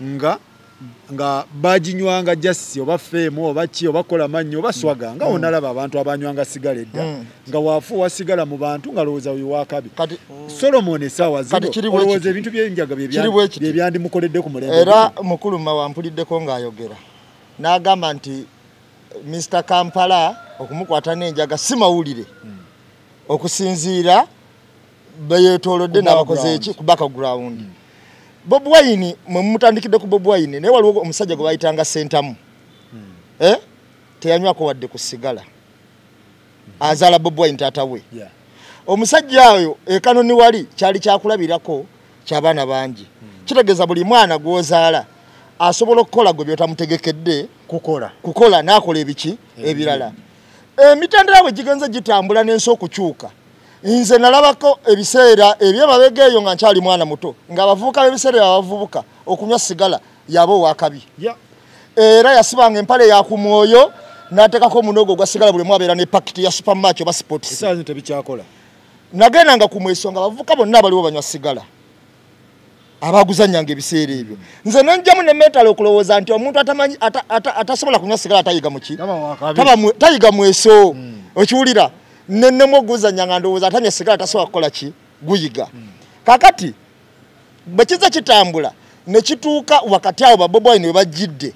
nga baginywanga jasi oba feemu oba ki oba kola mannyo oba swaga nga onalaba abantu abanywanga sigala edda nga waafuwa sigala mu bantu nga lowooza oyo wakabi Solomon essaawa zino olowooza ebintu byenjaga byebyandimukoledde ku mulembe era mukuluma wampuliddeko ng'ayogera n'agamba nti Mr. Kampala okumukwata n'enjaga si mawulire okusinziira beyeetoolodde n'abakoze eki ku background Bobi Wine mumutandikidde ku Bobi Wine naye waliwo omusajja gwe bayitanga Sentamu teyanywako wadde ku sigala azaala Bobi Wine taata we omusajja oyo ekanoni wali kyali kyakulabirako ky'abaana bangi kitegeeza buli mwana gw'ozaala asobola okukola gwe byotamutegekedde kukola n'akola ebiki ebirala emitendera bwe gigenze gitambula n'ensi okukyuka nze nalabako ebiseera eby'emabega eyo nga nkyali mwana muto ng'abavubuka b'ebiseera abavubuka okunywa sigala yaba owakabi era yasibanga empale ya ku mwoyo n'ateekako omunogo gwa sigala buli mwabeera ne pakiti ya supermatch oba sports nagendanga ku mweso nga abavubuka bonna abaliwo banywa sigala abaguzanyanga ebiseera ebyo nze nenjamu ne metalo okulowooza nti omuntu atasobola kunywa sigala tayiga muki tayiga mweso okiwulira nennemu oguzanya nga ndowooza atanywa sigala tasobola kukola ki guyiga kakati bwe kiza kitambula ne kituuka wakati awo Bobi Wine we bajjidde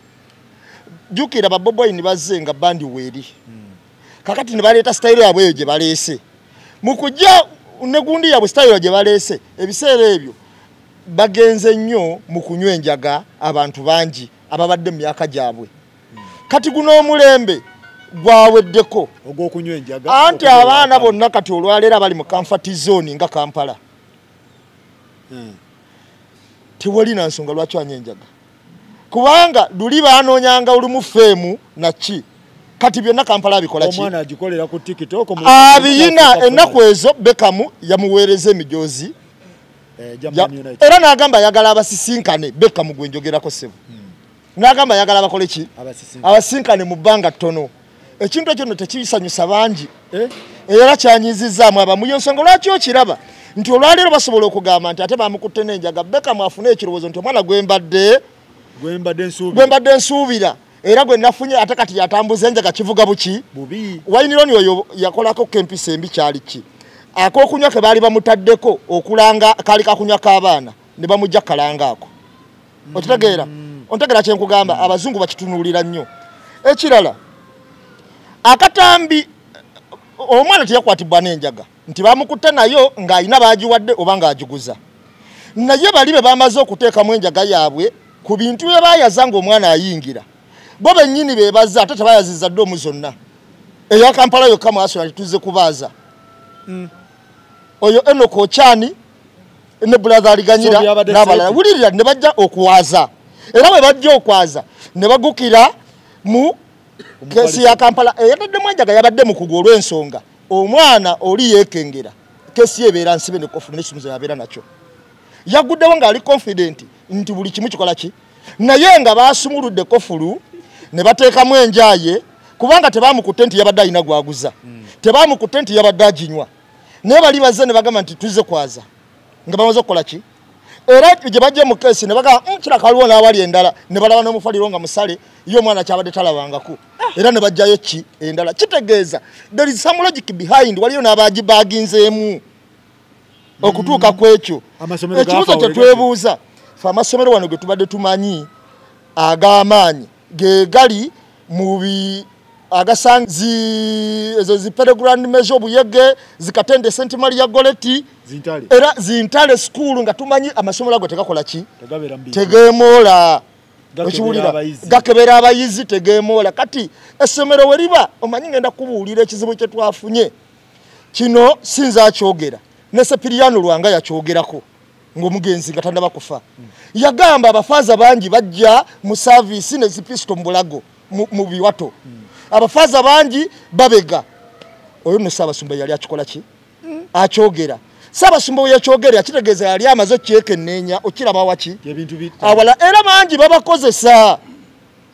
jjukira Bobi Wine bazze nga bandi weeri kakati ne baleeta sitayiro yabwe eyo gye baleese mu kujja ne gundi yabwe sitayiro gye baleese ebiseera ebyo bagenze nnyo mu kunywa enjaga abantu bangi ababadde mu myaka gyabwe kati guno omulembe gwaweddeko ogw'okunywa enjaga anti abaana bonna kati olwaleero bali mu comfort zone nga Kampala tewali na nsonga lwaki wanywa enjaga kubanga luli baanoonyanga olumu feemu naki kati byonna Kampala abikola ki omwana agikolera ku TikTok abiyina ennaku ezo Bekamu yamuweereza emijoozi era n'agamba ayagala abasisinkane Bekamu gwe njogerako ssebo n'agamba ayagala bakole ki abasinkane mu bbanga ttono ekintu ekyo nno tekiyisanyusa bangi era kyanyizizaamu abamu y'ensonga lwaki okiraba nti olwaleero basobola okugamba nti ate bamukutte n'enjaga Bekamu afune ekirowoozo nti omwana gwembadde nsuubira era gwe nafunye ate kati yatambuza enjaga kivuga buki Wayinironi oyo yakolako kempisa embi kyali ki ak'okunywa ke baali bamutaddeko okulanga kaali kakunywa k'abaana ne bamujja kalanga ako okitegeera ontegera kyenkugamba abazungu bakitunuulira nnyo ekirala akatambi omwana teyakwatibwa n'enjaga nti bamukutte nayo ng'alina baagiwadde oba ng'agiguza naye bali be bamaze okuteekamu enjaga yaabwe ku bintu bye baayaza ng'omwana ayingira bo bennyini beebaza ate tebayazizza ddomu zonna eya Kampala yokka mwasula tituze kubaaza oyo Enoko Ochani ne brother aliganyira n'abalala wulirira ne bajja okwaza era bwe bajja okwaza ne bagukira mu kesi ya Kampala eyataddemu enjaga yabadde mu kugwa olw'ensonga omwana oli yeekengera kesi ebeera nsibe ne confirmation yabeera nakyo yaguddewo ng'ali confident nti buli kimu kikola ki naye nga baasumuludde kofulu ne bateekamu enjaye kubanga tebamukutte nti yabadde alina gwaguza tebamukutte nti yabadde aginywa naye bali bazze ne bagamba nti tuze kwaza nga bamaze okukola ki era gye bajje mu kesi ne bagamba kiraka waliwo n'awali endala ne balaba n'omufaliro nga musale ye omwana kyabadde talabangako era ne bajjayo ki endala kitegeeza there is some logic behind waliyo n'abaagibaginzeemu okutuuka ku ekyo ekibuzo kye twebuuza fe amasomero wano ge tubadde tumanyi ag'amaanyi ge gali mu agasanzi ezo ziperegrand measure obuyege zikatende St. Maria Goleti era zintale school nga tumanyi amasomero ago tegakola ki tegeemoola okiwulira gakebera abayizi tegeemoola kati essomero we riba omanyi ngenda kubuulira ekizibu kye twafunye kino sinza akyogera ne Sepiriano Lwanga yakyogerako ng'omugenzi nga tandaba kufa yagamba abafaaza bangi bajja mu service ne zipisto mbulago mu biwato abafaaza bangi babega oyo no Ssaabasumba yali akikola ki akyogera Ssaabasumba we yakyogera kitegeeza yali amaze okyekenneenya okiraba waki awala era bangi babakozesa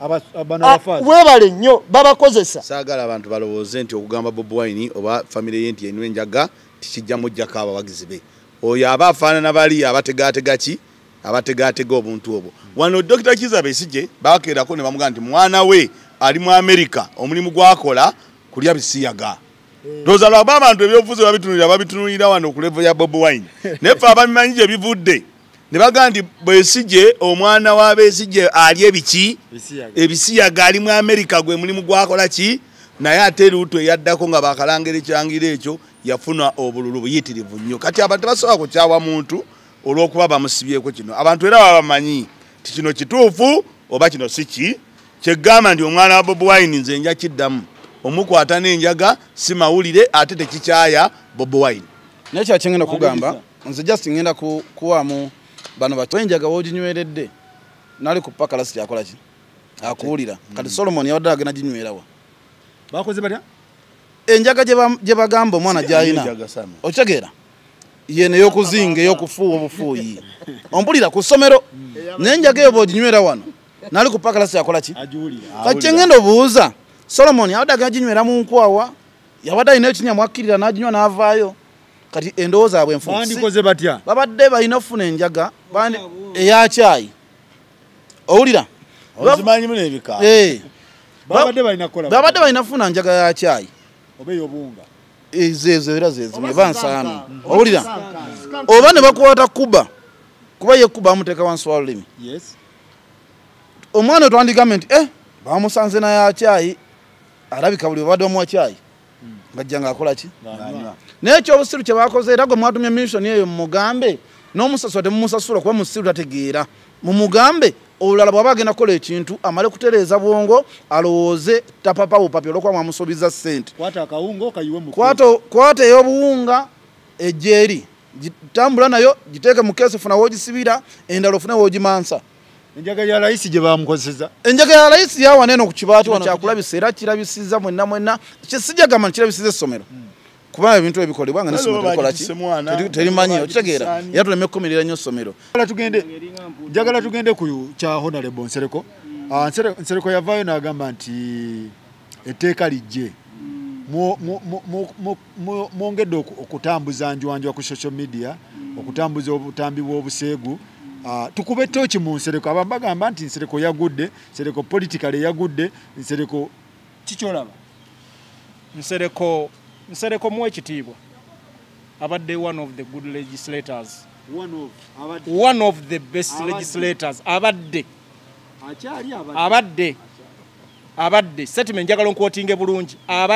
webale nnyo babakozesa. Saagala abantu balowooze nti okugamba Bobi Wine oba famire ye nti enywa enjaga tikijja mujjako abawagizi be. Oyo aba afaanana bali abategaatega ki abategaatega obuntu obwo. Wano Dr. Kizza Besigye baakeerako ne bamugamba nti mwana we ali mu Amerika omulimu gwakola kulya bisiyaga. Doza lwaba abantu ebyobufuzi babitunulira wano ku level ya Bobi Wine. Nefe ababimanyi gye bivudde. Ne bagamba nti Besigye omwana wa Besigye ali ebiki ebisiyaga ali mu Amerika gwe mulimu gwakola ki naye ate Ruto yaddako nga bakalangera ekyangira ekyo yafuna obululu buyitirivu nnyo. Kati abantu basobola kukyawa muntu olw'okuba bamusibyeko kino. Abantu era babamanyi ti kino kituufu oba kino si ki kyegamba nti omwana wa Bobi Wine nze nja kiddamu omukwata n'enjaga si mawulire ate tekikyaya Bobi Wine. Nekyo kyengenda kugamba nze just ngenda kuwamu bano batwenjaga woginyweredde nali ku paka lasi yakola ki akuwulira kati Solomon yabadde agenda ginywerawa bakoze batya enjaga gye bagamba omwana gyayina okitegeera yene y'okuzinga ey'okufuuwa obufuuyi ompulira ku ssomero n'enjaga eyo bw'oginywera wano nali ku paka lasi yakola ki kati kyengenda obuuza Solomon yabadde agenda ginywera mu nkwawa yabadde alina ekinyamu akkirira n'aginywa n'avaayo kati endowooza abwe enfuusi bandikoze batya babadde balina ofuna enjaga eya caayi owulira ozimanyi mu n'ebika babadde balina kola babadde balina funa njaga ya caayi oba ey'obunga ezezo era zezimwe bansaano owulira oba ne bakwata kuba ye kuba amuteeka wansi wa lulimi omwana otwandigamba nti bamusanze naya caayi alabika buli babadde omuwa caayi ngajja ng'akola ki n'ekyobusiru kye bakoze era gwe mwatumye mission eyo mumugambe n'omusasula temumusasula kuba musiru tategeera mumugambe olulala bw'aba agenda kukola ekintu amale kutereeza bwongo alowooze tapapa bupapi olwokuba mwamusuubiza ssente kwata ey'obuwunga ejjeeri gitambula nayo giteeke mu keesi funa woogisibira endala ofune woogimansa enjaga ya rais gye bamukozesa enjaga ya rais yawana eno ku kibaati wano kyakulabisa era kirabisiza mwenna kisijagamba kirabisiza essomero kuba ebintu ebikolebwa nga n'essomero terikola ki terimanyi okitegeera era tuleme kukomerera nnyo essomero njagala tugende ku kya Honorable Nsereko. Nsereko yavaayo n'agamba nti etteeka lijje mwongedde okutambuza njwanjwa ku social media okutambuza obutambi bw'obuseegu. Tukube tochi mu Nsereko abamu bagamba nti Nsereko yagudde Nsereko politically yagudde Nsereko kikyolaba Nsereko muwe ekitiibwa abadde one of the good legislators one of the best legislators abadde settlement njagala nkwotinge bulungi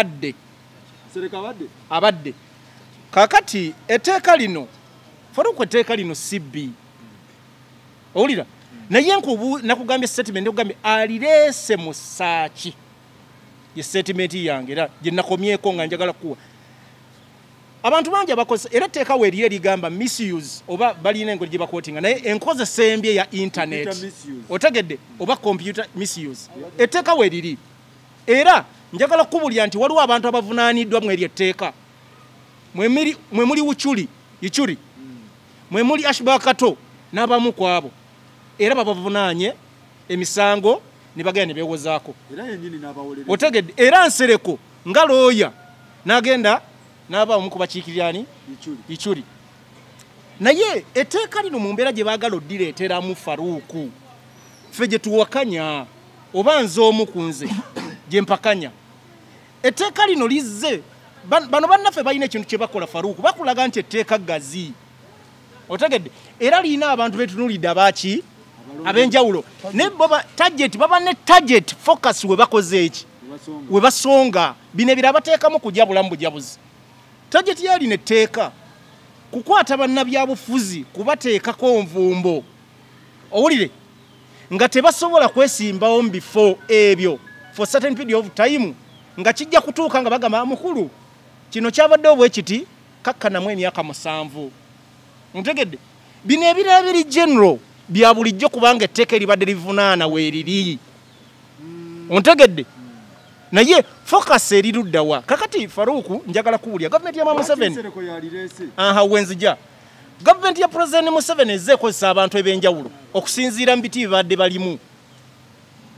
abadde kakati etteeka lino Faruku etteeka lino sibbi owulira naye nakugambye settlement okugambye alireese mu saaki ye settlement yange era gye nakomyeko nga njagala kuwa abantu bangi abakozesa era etteeka we eriyo erigamba misuse oba balina engeri gye bakwotinga naye enkozesa embi ya internet otegedde oba computer misuse etteeka we eriri era njagala kubulya nti waliwo abantu abavunaaniddwa mu eryo etteeka mwe muli Ichuri mwe muli Ashbakato n'abamu kwabo era babavunaanye emisango ne bagenda ne beewozaako otegedde era Nsereko nga looya n'agenda n'aba omu ku bakiikirirani Ichuri naye etteeka lino mu mbeera gye baagala oddireeteramu Faruku ffe gye tuwakanya oba nze omu ku nze gye mpakanya etteeka lino lizze bano bannaffe balina ekintu kye bakola Faruku bakulaga nti etteeka ggazi otegedde era lina abantu betunulidde abaki abenjawulo ne baba ne target focus we bakoze eki we basonga bino ebira bateekamu kujja bulamu bujabuzi target yali ne teeka kukwata bannabyabufuzi kubateekako nvumbo owulire nga tebasobola kwesimbawo mu bifo ebyo for certain period of time nga kijja kutuuka nga bagamba mukulu kino kyabadde obwekiti kakkanamu emyaka 7 ntegedde bino ebirala biri general bya bulijjo kubanga etteeka eribadde livunaana weeriri ontegedde naye focus eriruddawa kakati Faruku njagala kubulya gavumenti ya Museveni wenzija gavumenti ya President Museveni ezze ekozesa abantu eb'enjawulo okusinziira mu biti bibadde balimu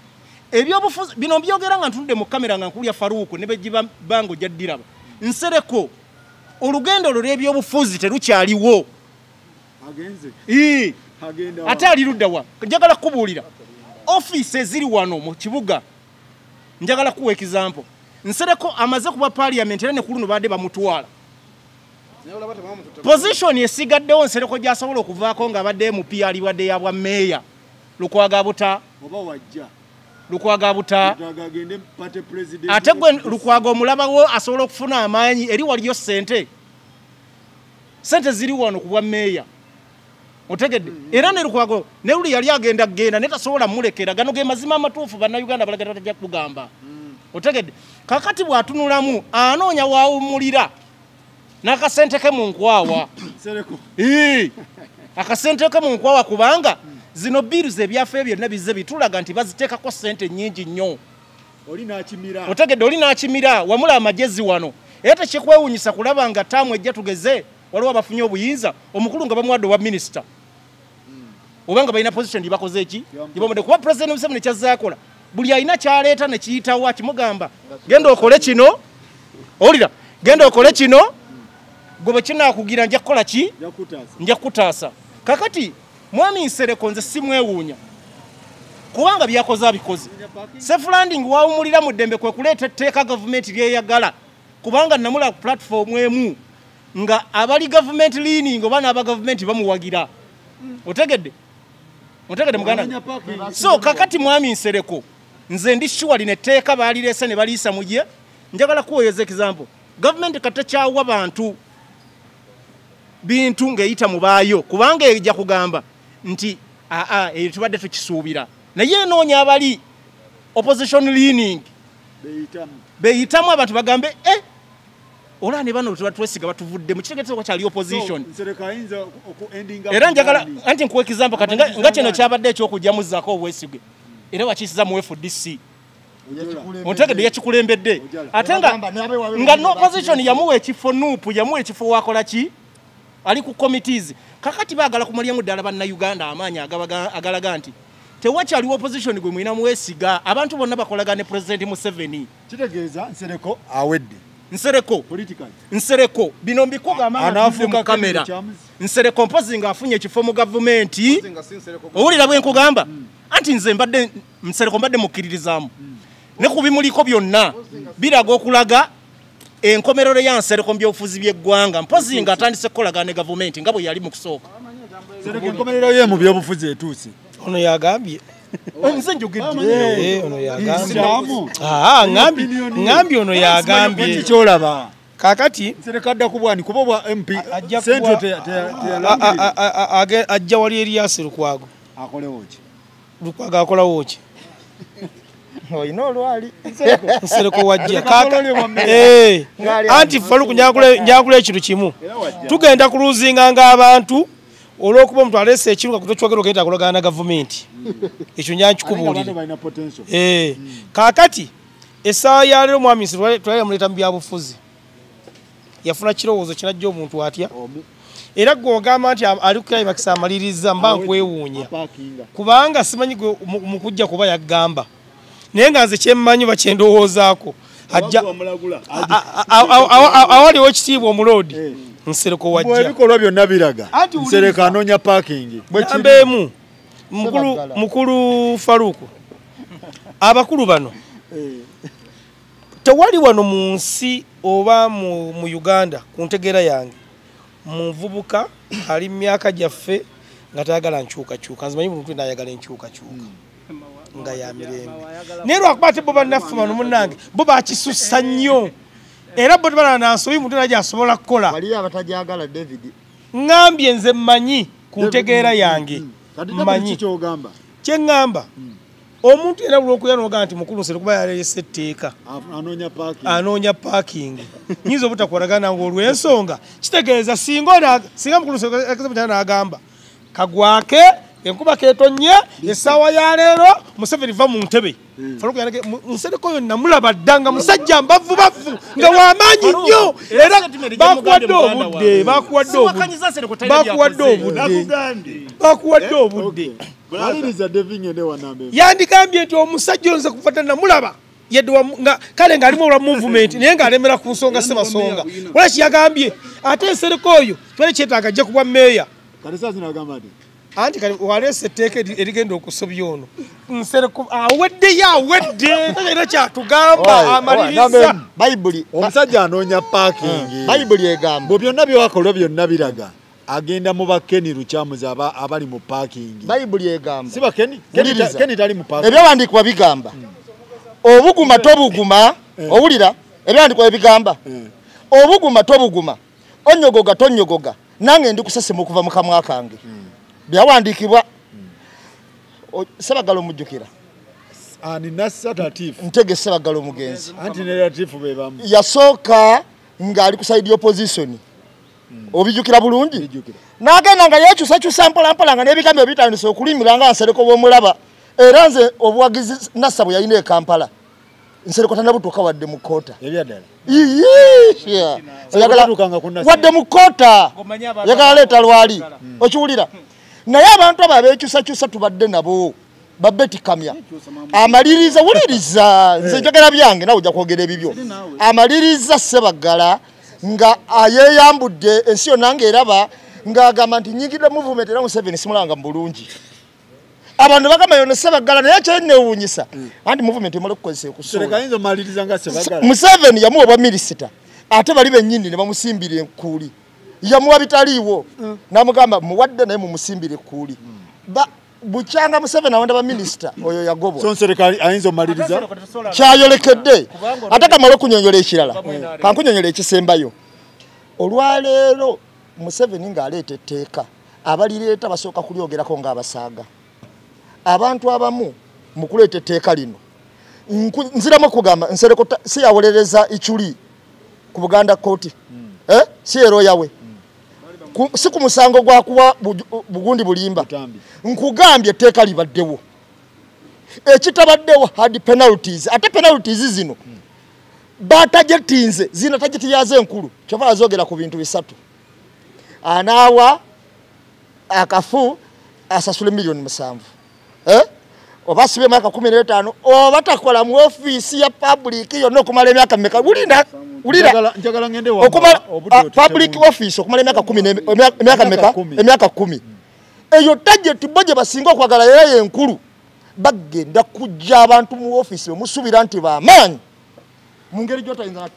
ebyobufuzi bino byogera nga ntudde mu kamera nga nkulya Faruku ne bejiba bango jaddiraba Nsereko olugendo lw'ebyobufuzi terukyaliwo agenze ate aliruddawa njagala kubuulira office eziri wano mu kibuga njagala kuwa example Nsereko amaze kuba parliament era ne kuluno badde bamutwala position esigaddewo Nsereko gyasobola okuvaako nga badde MP aliwadde yabwa meya Lukwaga buta oba wajja Lukwaga buta agende party president ate gwe Lukwaga omulabawo asobola okufuna amaanyi eri waliyo sente ziri wano ku bwa meya otegedde era ne Lukwaga ne luli yali agenda netasobola mulekera gano ge mazima amatuufu bannayuganda balagala tajja kugamba otegedde kakati bwatunulamu anoonya waawumulira n'akasente ke mu nkwawa Nsereko akasente ke mu nkwawa kubanga zino bills ebyafa byonna bizze bitulaga nti baziteekako sente nnyingi nnyo otegedde oli n'akimira wamula amagezi wano era tekikwewunyisa kulaba nga taamu ejja tugeze waliwo abafunye obuyinza omukulu nga bamuwadde owa minisita obanga balina position gyebakoze eki gyebamudde kuba president Museveni kyazaakola buli alina kyaleeta ne kiyitawo akimugamba genda okole kino owulira genda okole kino gwe bwe kinaakugira nja kukola ki nja kutaasa kakati mwami Nsereko nze simwewuunya kubanga byakoze abikoze safe landing waawumulira mu ddembe kwe kuleeta etteeka gavumenti lyeyagala kubanga namula platform emu nga abali government leaning oba n'aba government bamuwagira otegedde muganda so kakati mwami Nsereko nze ndi sure linetteeka baalirese ne baliisa mujye njagala kuwoyeza example government katakyawa bantu bintu ng'eyita mu baayo kubanga ejja kugamba nti eyo tubadde tukisuubira naye enoonya abali opposition leaning beyitamu abantu bagambe ola ne bano twesiga batuvudde mu kitegeezo kwa kyali opposition era njagala anti nkuwa example kati nga kino kyabadde ekyokujjamuzaako obwesigwe era wakisiza mu FDC otegedde yakikulembedde ate nga no opposition yamuwa ekifo nuupu yamuwa ekifo wakola ki ali ku committees kakati baagala kumalyamu ddala bannayuganda amaanyi agalaga nti tewakyaliwo opposition gwe mwina muwesiga abantu bonna bakolaga ne president Museveni kitegeeza Nsereko awedde Nsereko bino mbikugamba mu kamera Nsereko mpozi nga afunye ekifo mu gavumenti owulira bwe nkugamba anti nze mbadde Nsereko mbadde mukkiririzaamu ne ku bimuliko byonna biraga okulaga enkomerero ya Nsereko mu byobufuzi by'eggwanga mpozi nga atandise kukolagana ne gavumenti nga bwe yali mu kusooka enkomerero ye mu byobufuzi etuuse ono yagambye nze njogedde ono yagambye ngambye ono yagambye kyolaba kakati Nsereko adda ku bwani kuba bwa MP ajja wali Erias Lukwago akolewo ki Lukwago akolawo ki oyina olwali Nsereko wajja anti Faruku njagula ekintu kimu tugenda kuluzinga ng'abantu olwokuba omuntu alese ekiruka kutochwagero keta akolagana na gavumenti ekyo nyankikubuulira kakati essaawa ya leero mwami Nsereko twali muleta mu byabufuzi yafuna kirowoozo kinajja omuntu atya era gwe ogamba nti ali kukayibakisa amaliriza mba nkwewuunya kubanga simanyi gwe mu kujja kuba yagamba naye nga nze kyemmanyi bakyendowoozaako awaliwo ekitiibwa omuloodi Nsereko wajja ebikolwa byonna biraga Nsereko anoonya parking nambeemu mukulu Faruku abakulu bano tewali wano mu nsi oba mu Uganda ku ntegeera yange muvubuka ali myaka gyaffe nga tayagala nkyukakyuka nzimanyi muntu nayagala enkyukakyuka nga ya mirembe naye lwakuba ate bo bannaffe bano munnange bo bakisussa nnyo era bo tebala nansobi muntu najja asobola kukola ngambye nze mmanyi ku ntegeera yange mmanyi kyeŋŋamba omuntu era bulwokuya noga nti mukulu Nsereko kuba yalese etteeka anoonya parking nyinza obutakolagana ng'olw'ensonga kitegeeza singa mukulu Nsereko n'agamba kagwake enkuba ketonye esawa ya leero Museveni va mu ntebe Faruku yanage Nsereko yo namulaba ddanga musajja mbavu nga wamaanyi nnyo era bakuwadde obudde yandigambye nti omusajja onze kufata namulaba nga kale ng'alimu olwa movement naye ng'alemera ku nsonga Ssebasonga wala yagambye ate Nsereko oyo twali kyetaaga ajja kuba meeya anti kali walese etteeka erigenda okusobya ono Nsereko awedde era kyatugamba amaliriza Bayibuli omusajja anoonya parking Bayibuli egamba bo byonna byewakola byonna biraga agenda mu bakeni Lukyamuzi abali mu parking Bayibuli egamba si bakeni keni tali mu parking ebyawandiikibwa bigamba obuguma tobuguma owulira ebyandikwa ebigamba obuguma tobuguma onyogoga tonyogoga nange ndi kusesema okuva mu kamwa kange byawandikibwa Sebagalo mujjukira ani nasatatifu ntege Sebagalo mugenzi anti narrative bebamu yasooka ngali kuside opposition obijjukira bulungi nagenda nga yekyusa mpola nga n'ebigambo ebitandise okulimira nga Nsereko bw'omulaba era nze obuwagizi Nassabo yalina e Kampala Nsereko tanabutuuka wadde mu koota ebyaddala wadde mu koota yagala leeta lwali okiwulira naye abantu abo abeekyusakyusa tubadde nabo babeti kamya amaliriza wuliriza nze njogera byange nawe ojja kwogera ebibyo amaliriza Sebagala nga ayeyambudde ensi yonna ng'eraba ng'agamba nti nyingidde movement era Museveni simulanga mu bulungi abantu bagamba yona Sebagala naye kyenewuunyisa anti movement emala okukozesa okusuula Museveni yamuwa obwa minisita ate bali bennyini ne bamusimbira enkuuli yamuwa bitaliiwo n'amugamba muwadde naye mumusimbire ekkuuli bukyanga Museveni awanda ba minisita oyo yagobwa so Nsereko ayinza omaliriza kyayolekedde ate kamala okunyonyola ekirala kankunyonyola ekisembayo olwaleero Museveni ng'aleeta etteeka abalireeta basooka kulyogerako ng'abasaaga abantu abamu mu kuleeta etteeka lino nziramu okugamba Nsereko si yawolereza ikyuli ku Buganda kooti si eroya we si ku musango gwa kuwa Bugundi Bulimba nkugambye etteeka libaddewo ekitabaddewo had penalties ate penalties zino batajetinze zina tajeti yaze enkulu kyova azogera ku bintu bisatu anaawa akafu asasule milioni 7 oba sibe mwaka 15 oba takola mu office ya public yonna okumala emyaka mmeka njagala ngende okumala public office okumala emyaka 10 emyaka mmeka emyaka 10 eyo tajeti boje basinga okwagala yeye enkulu bagenda kujja abantu mu office musubira nti bamanyi mungeri jota inza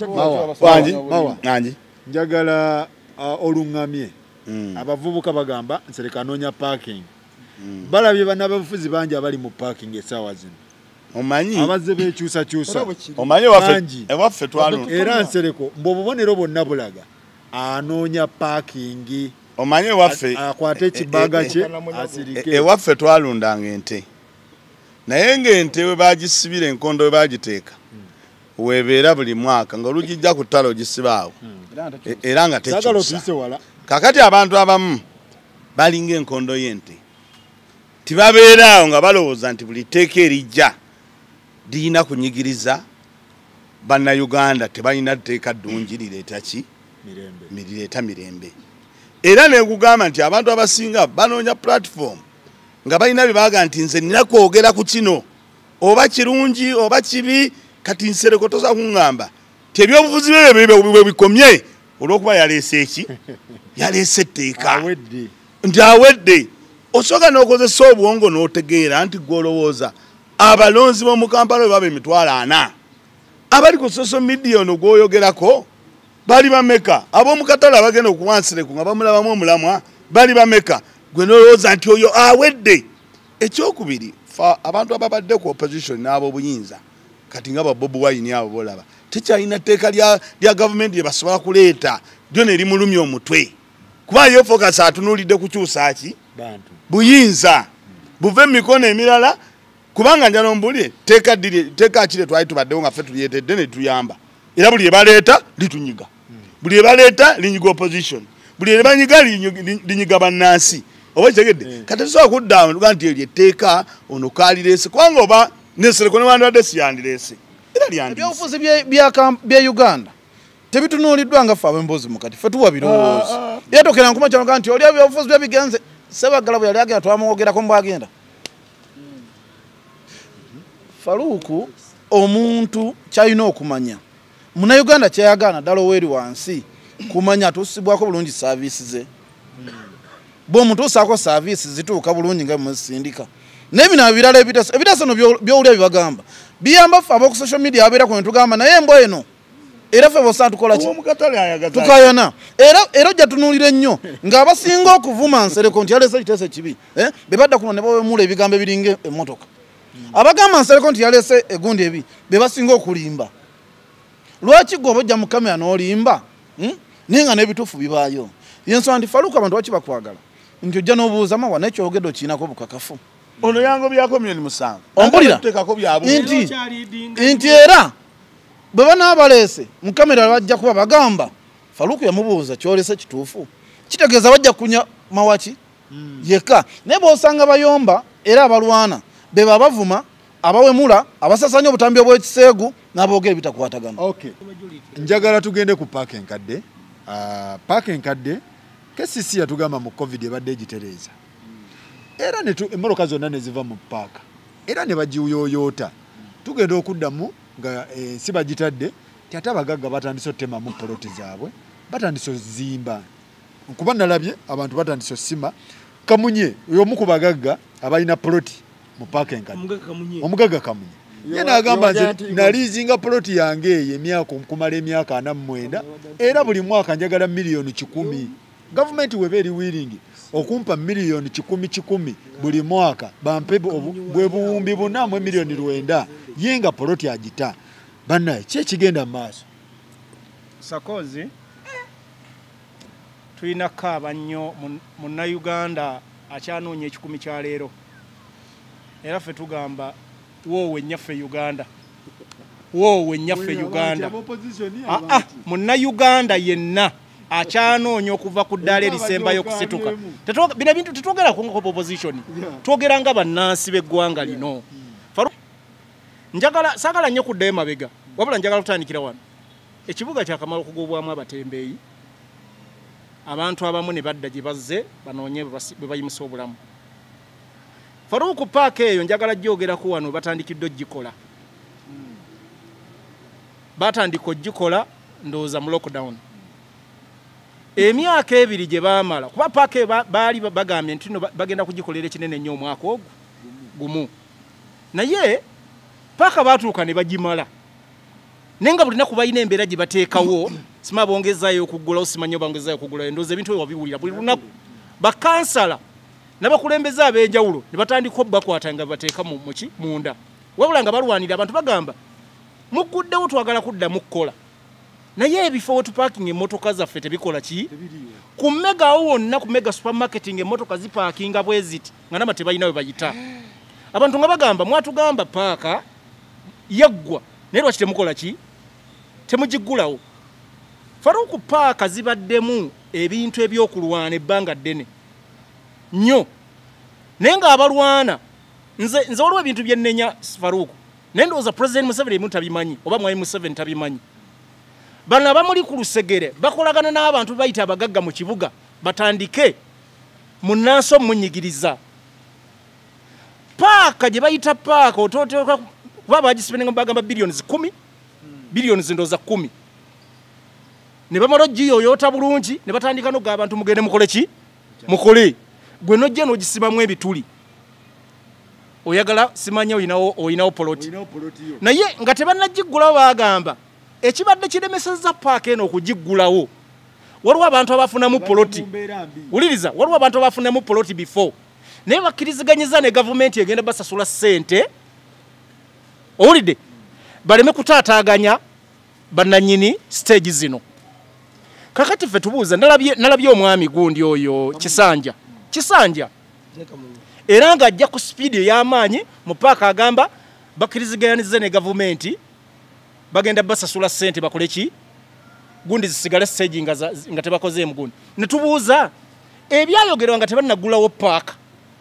nanji njagala olungamye abavubuka bagamba Nsereko anoonya parking balabye banabafuzi bangi abali mu parking esawa zino omanyi abazze bekyusa omanyi ewaffe twalunda era Nsereko mbobubonero bonna bulaga anoonya parking omanyi ewaffe akwate ekibaga kye asirike ewaffe twalundanga ente naye ng'ente we bagisibira enkondo we bagiteeka webeera buli mwaka nga olugijja ku ttale ogisibaawo era nga tekyusa kakati abantu abamu balinga enkondo y'ente tibabeeraawo nga balowooza nti buli tteeka erijja lirina kunyigiriza bannayuganda tebalina tteeka ddungi lireeta ki lireeta mirembe era nekugamba nti abantu abasinga banoonya platform nga balina bye baaga nti nze nina kwogera ku kino oba kirungi oba kibi kati Nsereko toza kuŋŋamba tebyobufuzi bwe bikomye olw'okuba yaleese eki yaleese etteeka nti awedde osooka n'okozesa obwongo n'otegeera nti gw'olowooza abalonzi b'omu Kampala bwe baba 40 abali ku social media ono gw'oyogerako bali bameka ab'omu katale abagenda okuwa Nsereko nga bamulabamu omulamwa bali bameka gwe n'olowooza nti oyo awedde ekyokubiri abantu ababadde ku opposition n'ab'obuyinza kati nga Bobi Wine abo bolaba tekyalina tteeka lya gavumenti lye basobola kuleeta lyo ne limulumya omutwe kuba yo focus atunuulidde kukyusa ki buyinza buve mu mikono emirala kubanga njala mbulire tteeka ki lye twali tubaddewo nga ffe tulyetedde ne tuyamba era buli ebaleeta litunyiga buli ebaleeta linyiga opposition buli ebanyiga linyiga bannansi oba kitegedde kati tusobola kuddamu tuga nti eryo etteeka ono kaalirese kubanga oba NSEREKO ne wandibadde siyandirese era lyandise ebyobufuzi bya Uganda tebitunuuliddwa nga ffe ab'emboozi mu kati ffe tuwa birowoozo yeetokera nkuma kyanoga nti oli ebyobufuzi bye bigenze Sebagala bwe yali agenda twamwogerako mbwagenda Faruku omuntu kyalina okumanya Munnayuganda kyayagaana ddala oweeri wansi kumanya atuusibwako bulungi saaviisi ze bw'omuntu osaako saaviisi zituuka bulungi nga musindika n'ebino ebirala ebitaso no byowulya bibagamba biyamba ffe ab'oku social media abeera ku netugamba naye embwa eno era ffe bosa tukola ki tukayona era ojja tunuulira ennyo ng'abasinga okuvuma NSEREKO nti yaleese ekiteeso ekibi be badda kuno ne bawemula ebigambo ebiringa emmotoka abagamba NSEREKO nti yaleese egundi ebi be basinga okulimba lwaki gwe oba ojja mu kamera n'olimba naye nga n'ebituufu bibaayo yensonga nti Faruku abantu baki bakwagala nti ojja n'obuuza mawa n'ekyogedde okiinako bukakafu ono yangobyako $7,000 ompulira nti era bwe banaabaleese mu kamera bajja kuba bagamba Faruku yamubuuza kyolese kituufu kitegeeza bajja kunya mawaki yekka naye bw'osanga bayomba era abalwana be babavuma abawemula abasasanya obutambi obw'ekiseegu n'aboogera ebitakwatagana njagala tugende ku paaka enkadde paaka enkadde KCC yatugamba mu covid ebadde egitereeza era emmotoka zonna ne ziva mu paaka era ne bagiyoyoota tugenda okuddamu nga si bagitadde ti ate abagagga batandise otemamu poloti zaabwe batandise ozimba kuba nalabye abantu batandise osima Kamunye y'omu ku bagagga abalina poloti mu paaka enkadde omugagga Kamunye ye n'agamba nze naliizinga poloti yange eyo emyaka okumala emyaka 49 era buli mwaka njagala $1,000,000 gavumenti weba eri wiringi okumpa $1,000,000 buli mwaka bampe bwe buwumbi 4 mu $9,000,000 yenga poloti agita bannaye kyekigenda mu maaso sakozi tulina kaaba nnyo munnayuganda akyanoonya ekikumi kya leero era ffe tugamba woowe nnyaffe Uganda woowe nnyaffe Uganda munnayuganda yenna akyanoonya okuva ku ddaala erisembayo okusituka bino ebintu tetwogera ku opposition twogera nga bannansi b'eggwanga lino saagala nnyo kuddayo mabega wabula njagala kutandikira wano ekibuga kyakamala okugobwamu abatembeeyi abantu abamu ne badda gye bazze banoonye bwe bayimusa obulamu Faruku paaka eyo njagala gyogerako wano batandikiddwa ogikola batandika ogikola ndowooza mu lockdown emyaka 2 gye baamala kuba paaka baali bagambye nti bagenda kugikolera ekinene nnyo omwaka ogwo gumu naye paaka baatuuka ne bagimala naye nga bulina kubalina embeera gye bateekawo sima bongezaayo okugulawo simanyo bongezaayo okugulayo ndowooza ebintu ebyo wabiwulira buli lunaku bakansala n'abakulembeze ab'enjawulo ne batandika obbakwata nga bateeka munda wabula nga balwanira abantu bagamba muguddewo twagala kuddamu kukola naye ebifo wetuparking emmotoka zaffe tebikola ki ku mega awo wonna ku mega supermarketing emmotoka zipaakinga bwe ziti nga nama tebalina we bayita abantu nga bagamba mwatugamba paaka yaggwa naye lwaki temukola ki temugiggulawo Faruku paaka zibaddemu ebintu ebyokulwana ebbanga ddene nnyo naye nga abalwana nze waliwo ebintu byennenya Faruku naye ndowooza President Museveni emu tabimanyi oba Mwami Museveni tabimanyi bano abamuli ku lusegere bakolagana n'abantu bayita abagagga mu kibuga batandike munnansi omunyigiriza paaka gye bayita paaka otooteeka kuba bagisipendinga bagamba billions 10 billions ndowooza 10 ne bamala ogiyoyoota bulungi ne batandika noga abantu mugende mukole ki mukole gwe nojja n'ogisibamu ebituli oyagala simanya oyinawo poloti naye nga tebannagigulawo bagamba ekibadde kiremesezza paaka eno okugiggulawo waliwo abantu abafunamu poloti wuliriza waliwo abantu abafunamu poloti before naye bakkiriziganyiza ne gavumenti egenda basasula ssente owulidde baleme kutaataaganya bannannyini stage zino kakati ffe tubuuza nalabye omwami gundi oyo kisanja era ng'ajja ku sipiidi ey'amaanyi mu paaka agamba bakkiriziganyiza ne gavumenti bagenda basasula ssente bakole ki gundi zisigale stage nga tebakozeemu gundi ne tubuuza ebyayogerwa nga tebannagulawo paaka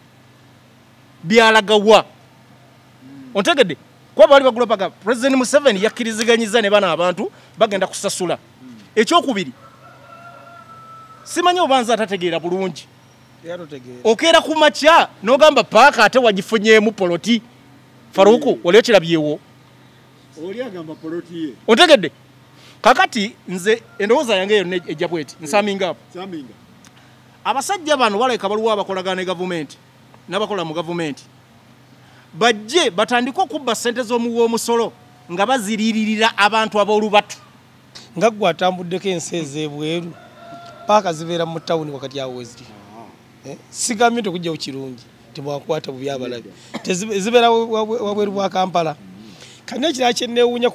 byalagawa ontegedde kuba bali bagula paaka President Museveni yakkiriziganyiza ne bana abantu bagenda kusasula ekyokubiri simanyi obanza atategeera bulungi okeera ku makya n'ogamba paaka ate wagifunyeemu poloti Faruku oli okirabyewo oli agamba poloti ye otegedde kakati nze endowooza yange yonna ejja bweti nsaminga apo abasajja bano baleka baluwa abakolagana ne gavumenti n'abakola mu gavumenti bajje batandika okubba ssente z'omuwa omusolo nga baziriiririra abantu ab'olubatu nga gwe atambuddeko ensi ez'ebweru paaka zibeera mu tawuni wakati awo weziri sigambye tekujjawo kirungi tebwakwata bubi abalabi zibeera wabweru bwa Kampala kandi ekirala kyenneewuunya ku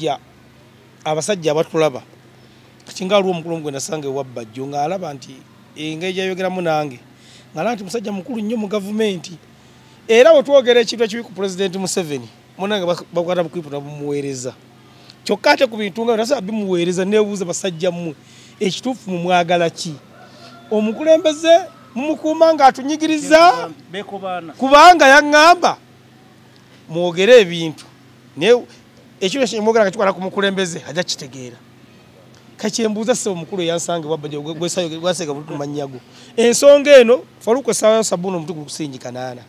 abasajja abatulaba kinga aliwo omukulu gwe nasanga ewabbajjo ng'alaba nti engeri gyayogeramu nange ng'alaba nti musajja mukulu nnyo mu gavumenti era wetwogera ekintu ekibi ku President Museveni munange bakwata bukwiputa bumuweereza kyokka ate ku bintu nga nasaba bimuweereza neebuuza basajja mmwe ekituufu mumwagala ki omukulembeze mumukuuma ng'atunyigiriza kubanga yaŋŋamba mwogere ebintu ekintu ekimwogera nga kikwata ku mukulembeze ajja kitegeera kakyembuuza ssebo omukulu eyansanga ewabbajjo gwaseega mu mannyago ensonga eno Faruku essaawa sabbuuni omuti gukusinji kanaana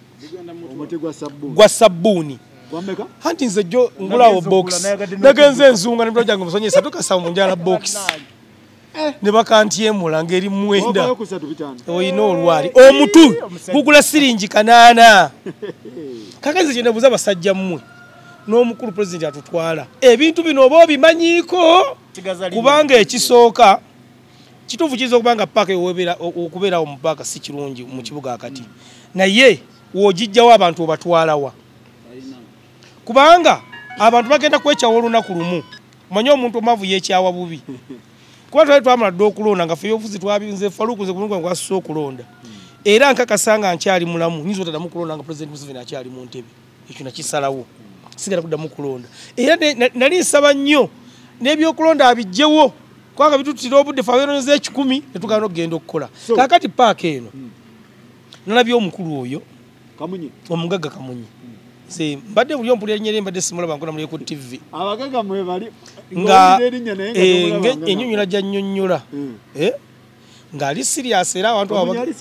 gwa sabbuuni anti nze jjo ngulawo box nagenze enzunga ne mutalo gyange musonyesa tukasawo mu njala box ne bakantyemula ngeri mwenda oyina olwali omutu gugula siringi kanaana kakenze kye nebuuza basajja mmwe n'omukulu pulezidenti atutwala ebintu bino oba obimanyiiko kubanga ekisooka kituufu kiyinza okuba nga paaka okubeerawo mu paaka si kirungi mu kibuga akati naye woogijjawo abantu obatwalawa kubanga abantu bagenda kwekyawa olunaku lumu manye omuntu omavu yeekyawa bubi kuba twali twamala dde okulonda nga feyobufuzi twabinze Faruku nze kulungu gwasusse okulonda era nkakasa nga nkyali mulamu nyinza otaddamu kulonda nga President Museveni akyali mu ntebe ekyo nakisalawo sigala kuddamu kulonda era nali nsaba nnyo n'ebyokulonda abijjewo kubanga bitutira obudde fe abeeroneza 10 ne tugaana okugenda okukola kaakati paaka eno nalabye omukulu oyo omugagga Kamunyi mbadde buli ompulira erinnya lye mbadde simulaba nkola mulye ku TV abagagga mwe bali nga ennyonnyola gy'annyonnyola ng'ali serious era abantu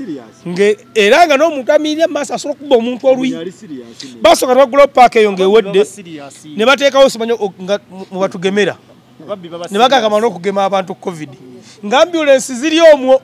era nga n'omuntu amirira mu maaso asobola okuba omuntu oluyi basooka tebagulawo paaka eyo ng'ewedde ne bateekawo simanyi nga mu batugemera ne bagagamana n'okugema abantu covid nga ambulensi ziri omwo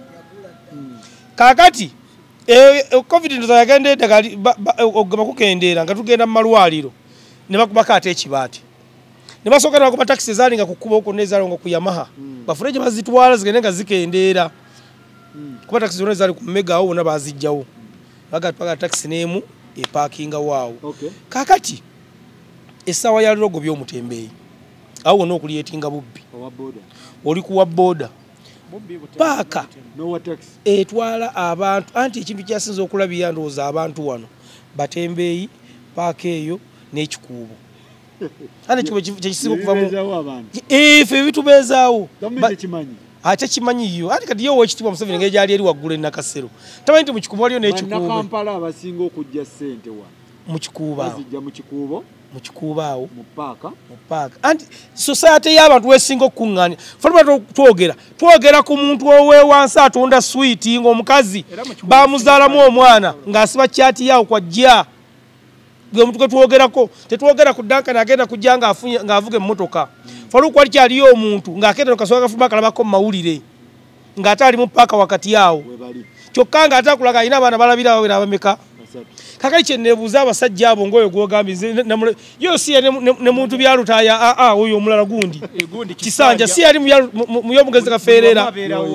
kaakati covid ndoza yagenda eddagala okugema kukendeera nga tugenda mu malwaliro ne bakubako ate ekibaati ne basooka ne bakuba takisi ezaalinga ku kkuba okwo n'ezaalonga ku Yamaha bafune gye bazitwala zigende nga zikendeera kuba takisi zonna ezaali ku Mega awo bonna baazijjawo bagapaka takisi n'emu epaakinga waawo kaakati essaawa ya logo by'omutembeeyi awo wonna okuliyetinga bubbi oli kuwa booda paaka etwala abantu anti ekintu kyasinza okulabira ndowooza abantu wano batembeeyi paaka eyo n'ekikuubo ate kyekisiba okuvamu efe bitubeezaawo ate kimanyiyo ate kati yewo ekitibwa Museveni ng'egyali eri waggulu enakasero tamanyi nti mu kikuubo waliyo n'ekikuubo Kampala abasinga okujja ssente wa mu kikuubo bazijja mu kikuubo awo mu paaka anti society y'abantu wesinga okuŋŋaanya fana twogera ku muntu oweewansi atunda switi ng'omukazi bamuzaalamu omwana ng'asiba kyati yaawo kwajja gwe muntu gwe twogerako tetwogera ku Duncan agenda kujja ng'avuga emmotoka Faruku wali kyaliyo omuntu ng'akenda nokasooka kafumba kalabako mu mawulire ng'ate ali mu paaka wakati awo kyokka ng'ate akulaga alina abaana balabira bawera abameka kakali kye neebuuza abasajja abo ng'oyo gw'ogambye yo si ne muntu byalutaaya oyo omulala gundi kisanja si yali mu y'omugenzi kafeerera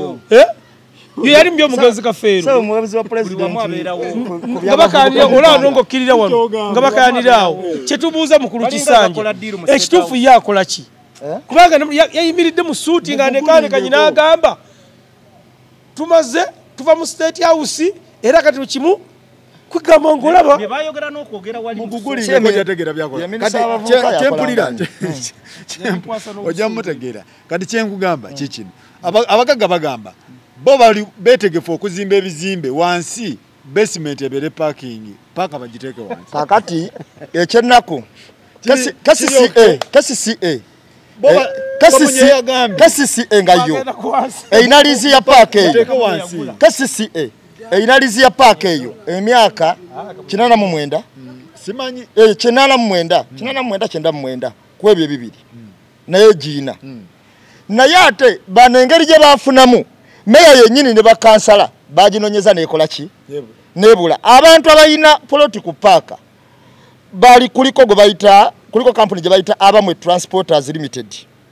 yo yali mu y'omugenzi kafeero nga bakaanira olaba ng'okkirira wano nga bakaanira awo kye tubuuza mukulu kisanja ekituufu ye akola ki kubanga yayimiridde mu suuti nga nekaanekanye n'agamba tumaze tuva mu State House era kati kimu kwigamba ngolaba bayogera n'okwogera wali muguliyategeera byakola kyempulira ojja mutegeera kati kyenkugamba kikino abagagga bagamba bo bali betegefu okuzimba ebizimbe wansi basement ebere parking paka bagiteke wansi kakati ekyennaku KCCA ngayo eyina liizi ya paaka eyo KCCA eyina liizi ya paaka eyo emyaka 89 simanyi 89 kwebyo ebibiri naye giina naye ate bano engeri gye bafunamu meya yennyini ne bakansala baginonyeza nekola ki nebula abantu abalina political paaka bali kuliko company gye bayita Abamwe Transporters Limited,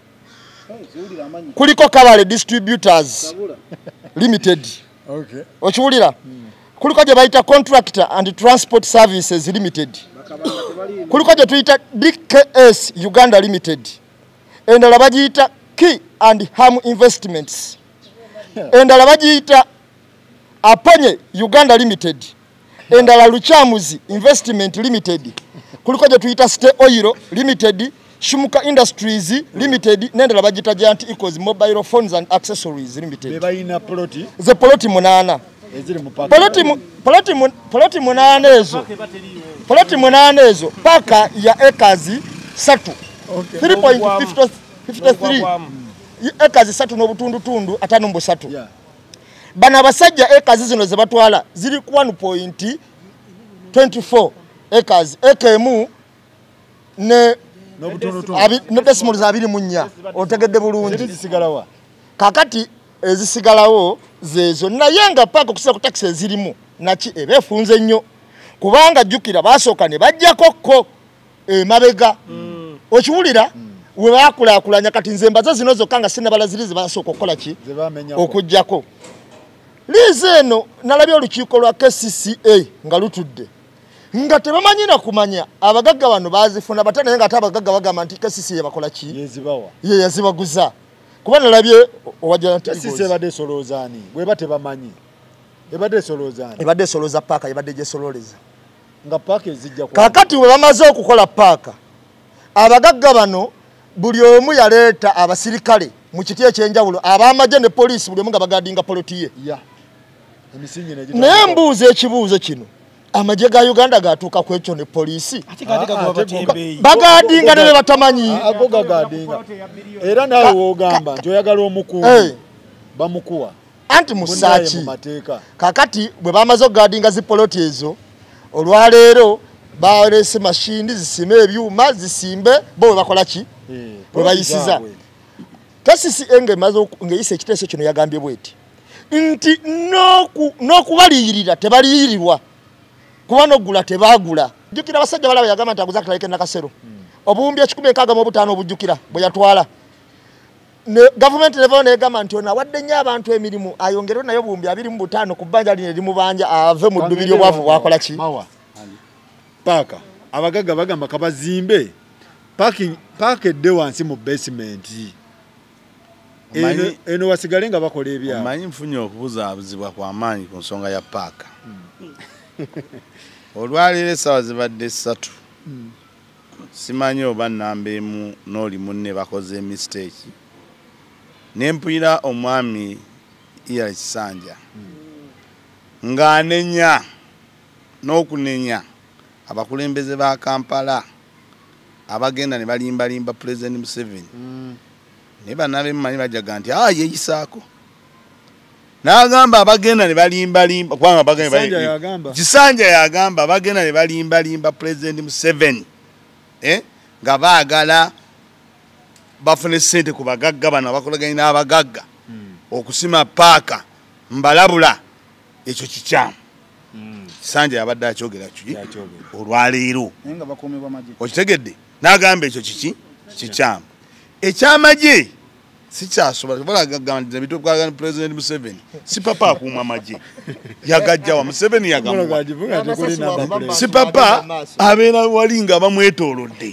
kuliko Kabale Distributors Limited, okiwulira, kuliko gye bayita Contractor and Transport Services Limited, kuliko gye tuyita DKS Uganda Limited, endala bagiyita Key and Ham Investments, endala bagiyita Aponye Uganda Limited, endala Luchamuzi Investment Limited, kuliko gye tuyita State Oil Limited, Shumuka Industries Limited, nendala bagita Giant Equals Mobile Phones and Accessories Limited. Bebayina ploti. Ze ploti munana. Eziri mu paka. Ploti munana ezo. Ploti munana ezo. Paka ya acres 3. 3.53. Acres 3 n'obutundu 5. Yeah. Bana basajja acres zino ze batwala ziri ku 1.24 acres. Ekemu ne decimal za 24 otegedde bulungi zisigalawa kakati ezisigalawo zezo naye nga paka okusira ku taxi ezirimu naki ebefunze nnyo kubanga jjukira basooka ne bajjakokko emabega okiwulira we bakulaakulanya kati nze mbaza zino zokka nga sinnabalazirizi basooka okukola ki okujjako liizi eno nalabye olukiiko lwa KCCA nga lutudde nga tebamanyina kumanya abagagga bano bazifuna batane nga ate abagagga bagamba nti KCCA bakola ki yezibaguza kuba nalabye owajja nti KCCA badde solozani bwe bate bamanyi ebadde solooza paaka ebadde gyesololeza nga paaka ezijja kakati we bamaze okukola paaka abagagga bano buli omu yaleeta abasirikale mu kiti ekyenjawulo ab'amagye ne poliisi buli omu nga bagadinga poloti ye naye mbuuza ekibuuzo kino amagye ga Uganda gatuuka ku ekyo ne poliisi bagadinga ne batamanyi ago gagadinga era nawe wogamba nti oyagala omukuumi bamukuwa anti musaaki kakati bwe bamaze okugadinga zipoloti ezo olwaleero balese mashini zisime ebyuma zisimbe bo bakola ki bwe bayisiza KCCA ng'eyisa ekiteeso kino yagambye bweti nti n'okubaliyirira tebaliyirirwa kuba n'ogula tebagula jjukira abasajja balaba yagamba nti aguza Clark Nakasero obuwumbi 165 obujjukira bwe yatwala gavumenti nevayo negamba nti ono awadde nnyo abantu emirimu ayongerewo nayo obuwumbi 25 ku bbanja lino erimubanja ave mu ddubiri obwavu bwakola ki paaka abagagga bagamba kabazimbe paaka edde wansi mu basement eno wasigale nga bakola ebyabo omanyi nfunye okubuzaabuzibwa kw'amaanyi ku nsonga ya paaka olwaleero essaawa zibadde 3 simanyi oba nnamba emu n'oli munne bakoze mistake nempulira omwami iya Kisanja ng'anenya n'okunenya abakulembeze ba Kampala abagenda ne balimbalimba President Museveni ne banabe mmanyi bajaga nti yeeyisaako n'agamba abagenda ne balimbalimba kubanga bagenda Kisanja yagamba abagenda ne balimbalimba President Museveni nga baagala bafune ssente ku bagagga bano abakolaganye n'abagagga okusima paaka mbalabula ekyo kikyamu Kisanja yabadde akyogera ki olwaleero okitegedde n'agamba ekyo kikyamu ekyamagye sikyasobola balagagamba nti bitwagana President Museveni si papa akuuma amagye yagajjawa Museveni yagamuwa si papa abeera wali nga bamwetoolodde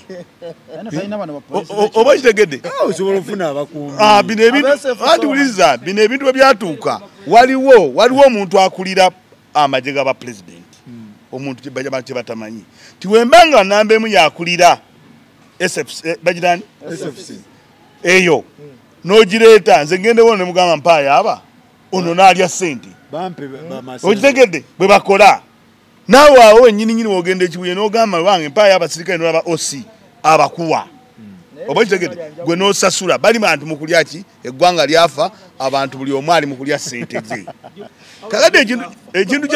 oba kitegedde osobola ofuna abakuumi antiwuliriza bino ebintu bwe byatuuka waliwo omuntu akulira amagye gaba president omuntu kye batamanyi tiwembanga namba emu yakulira SFC eyo n'ogireeta nze ngendewo ne mugamba mpaayo aba ono n'alya ssente bampe bamasenya okitegedde bwe bakola naawe awo wennyini wogenda ekibuye n'ogamba wange mpaayo abasirikale n'olaba osi abakuwa oba okitegedde gwe n'osasula bali bantu mu kulya ki eggwanga lyafa abantu buli omu ali mu kulya ssente ze kakadde ekintu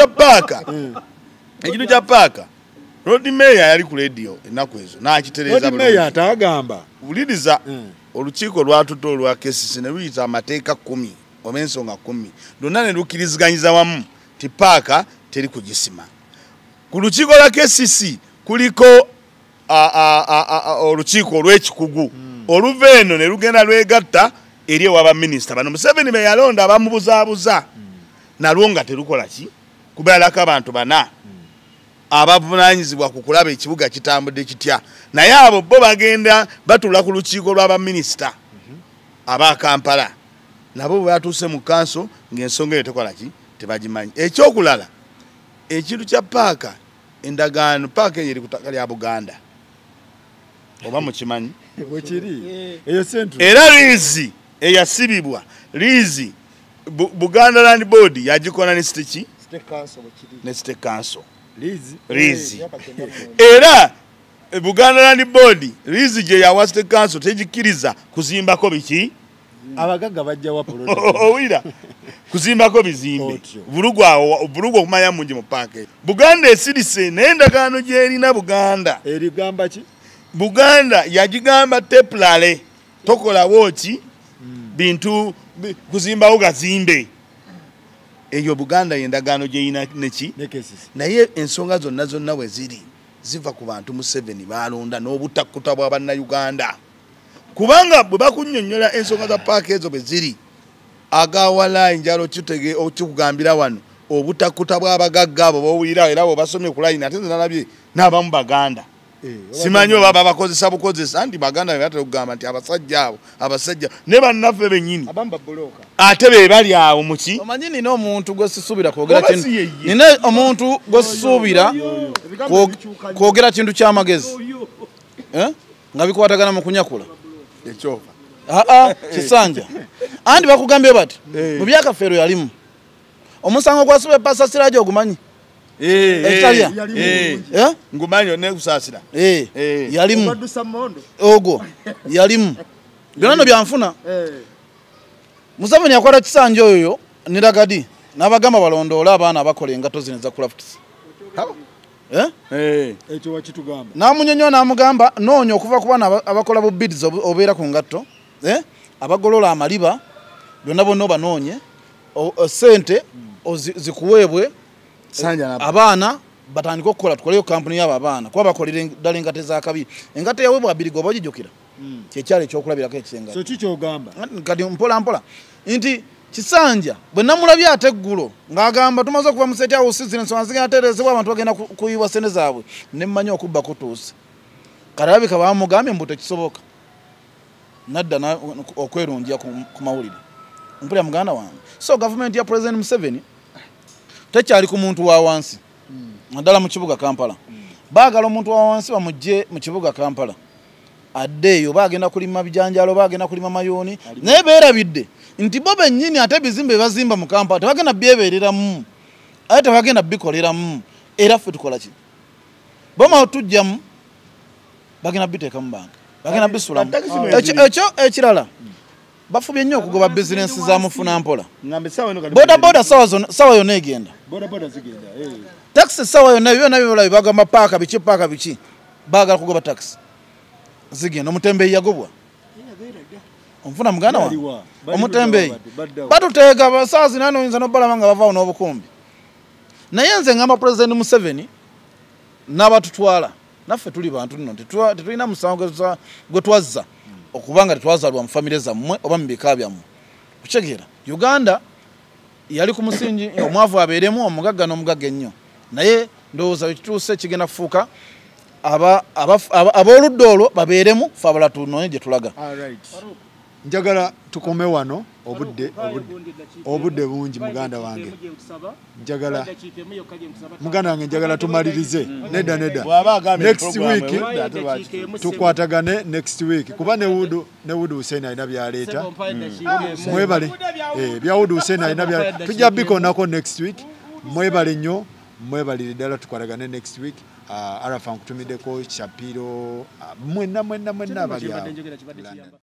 kya paaka Rodi Meya yali ku radio ennaku ezo n'akitereeza Rodi Meya atagamba wuliriza olukiiko lwatuta olwa KCC ne luyita amateeka 10 oba ensonga 10 lwonna ne lukkiriziganyiza wamu ti paaka teri kugisima ku lukiiko lwa KCC kuliko olukiiko olw'ekikugu oluva eno ne lugenda lwegatta eri ewaba minisita bano Museveni be yalonda abamubuzaabuza nalwo nga terukola ki kubeerako abantu bana abavunaanyizibwa ku kulaba ekibuga kitambudde kitya naye abo bo bagenda batula ku lukiiko lw'abaminisita aba Kampala nabo bwe batuuse mu kanso ng'ensonga eyo tekola ki tebagimanyi ekyokulala ekintu kya paaka endagaano paaka eyo eri ku ttaka lya Buganda oba mukimanyi era liizi eyasibibwa liizi Buganda Land Board yagikola ne State Council liizi era Buganda Land Board liizi gye yawa State Council tegikiriza kuzimbako biki abagagga bajja wa owira kuzimbako bizimbe bulugu okumanya mungi mu paaka Buganda esirise n'endagaano gy'erina Buganda erigamba ki Buganda yagigamba teplale tokolawo ki bintu kuzimbawo gazimbe eyo Buganda yendagaano gyeyina neki naye ensonga zonna we ziri ziva ku bantu Museveni balonda n'obutakkuta bwa bannayuganda kubanga bwe bakunnyonnyola ensonga za paaka ezo bwe ziri agawala enjalo okikugambira wano obutakkuta bw'abagagga abo bowulira era bwebasomye ku layini ate nze nalabye n'abamu Baganda simanyi oba babakozesa bukozesa nti Baganda be batera okugamba nti abasajja ne bannaffe bennyini ate be bali awo muki omanyi nina omuntu gwe sisuubira kwogera kintu nina omuntu gwe sisuubira kwogera kintu ky'amagezi nga bikwatagana mu kunyakula ekyova Kisanja andi bakugambye bati mu byakafeero yalimu omusango gwasiba pasasira gye ogumanyi Italia ngumanyo ne kusasira yalimu ogo yalimu byonna byanfuna Museveni akola Kisanja oyo niragadi n'abagamba balondoola abaana abakola engato zino za crafts ekyo wakitugamba n'amunyonyo n'amugamba noonya okuva ku bana abakola bu bids obeera ku ngatto abagolola amaliba byonna bonna obanoonye sente zikuweebwe abaana batandika okukola tukoleyo kampuni y'abo abaana kuba bakolera ddala engato ez'akabi engato yaweebwa abirigo oba ogijjukira kyekyalo ekyokulabirako ekisenga so kikyogamba kati mpola mpola nti Kisanja bwe namulabye ate eggulo ng'agamba tumaze okuva mu State House zino ensonga zigenda tereezebwa abantu bagenda kuyiwa sente zaabwe ne mmanyi okubba kutuuse kalabika bamugambye mbu tekisoboka nadda okwerungia ku mawulire mpulira muganda wange so gavumenti ya President Museveni tekyali ku muntu wa wansi naddala mu kibuga Kampala baagala omuntu wa wansi bamugye mu kibuga Kampala addeeyo bagenda kulima bijanjalo bagenda kulima mayoni naye beerabidde nti bo bennyini ate bizimbe bazimba mu Kampala tebagenda byebeereramu ate tebagenda bikoleramu era ffe tukola ki boma otujjamu bagenda biteeka mu banka bagenda bisulamu ekyo ekirala bafubye nnyo okugoba bizinensi za mufuna mpola bodaboda sawa yonna egenda taxi sawa yonna byonna bibulabi bagamba paaka biki baagala kugoba taxi zigenda omutembeeyi yagobwa omufuna muganda wa omutembeeyi batuteega saa zina oyinza nobalaba nga bavaawo n'obukumbi naye nze ngamba President Museveni n'abatutwala naffe tuli bantu nno tetulina musango gwe twazza okuba nga tetwazaalwa mu famire zammwe oba mu bika byammwe kutegeera Uganda yali ku musingi omwavu abeeremu omugagga n'omugagga ennyo naye ndowooza kituuse kigenda kufuuka abooludda olwo babeeremu fe abala tunoonye gye tulaga njagala tukome wano obudde bungi muganda wange njagala muganda wange njagala tumalirize nedda next week tukwatagane next week kuba ne Wood Hussein alina byaleeta mwebale bya Wood Hussein alina byaleeta tujja bikonako next week mwebale nnyo mwebalire ddala tukwatagane next week arafa nkutumiddeko Shapiro mwenna abali awo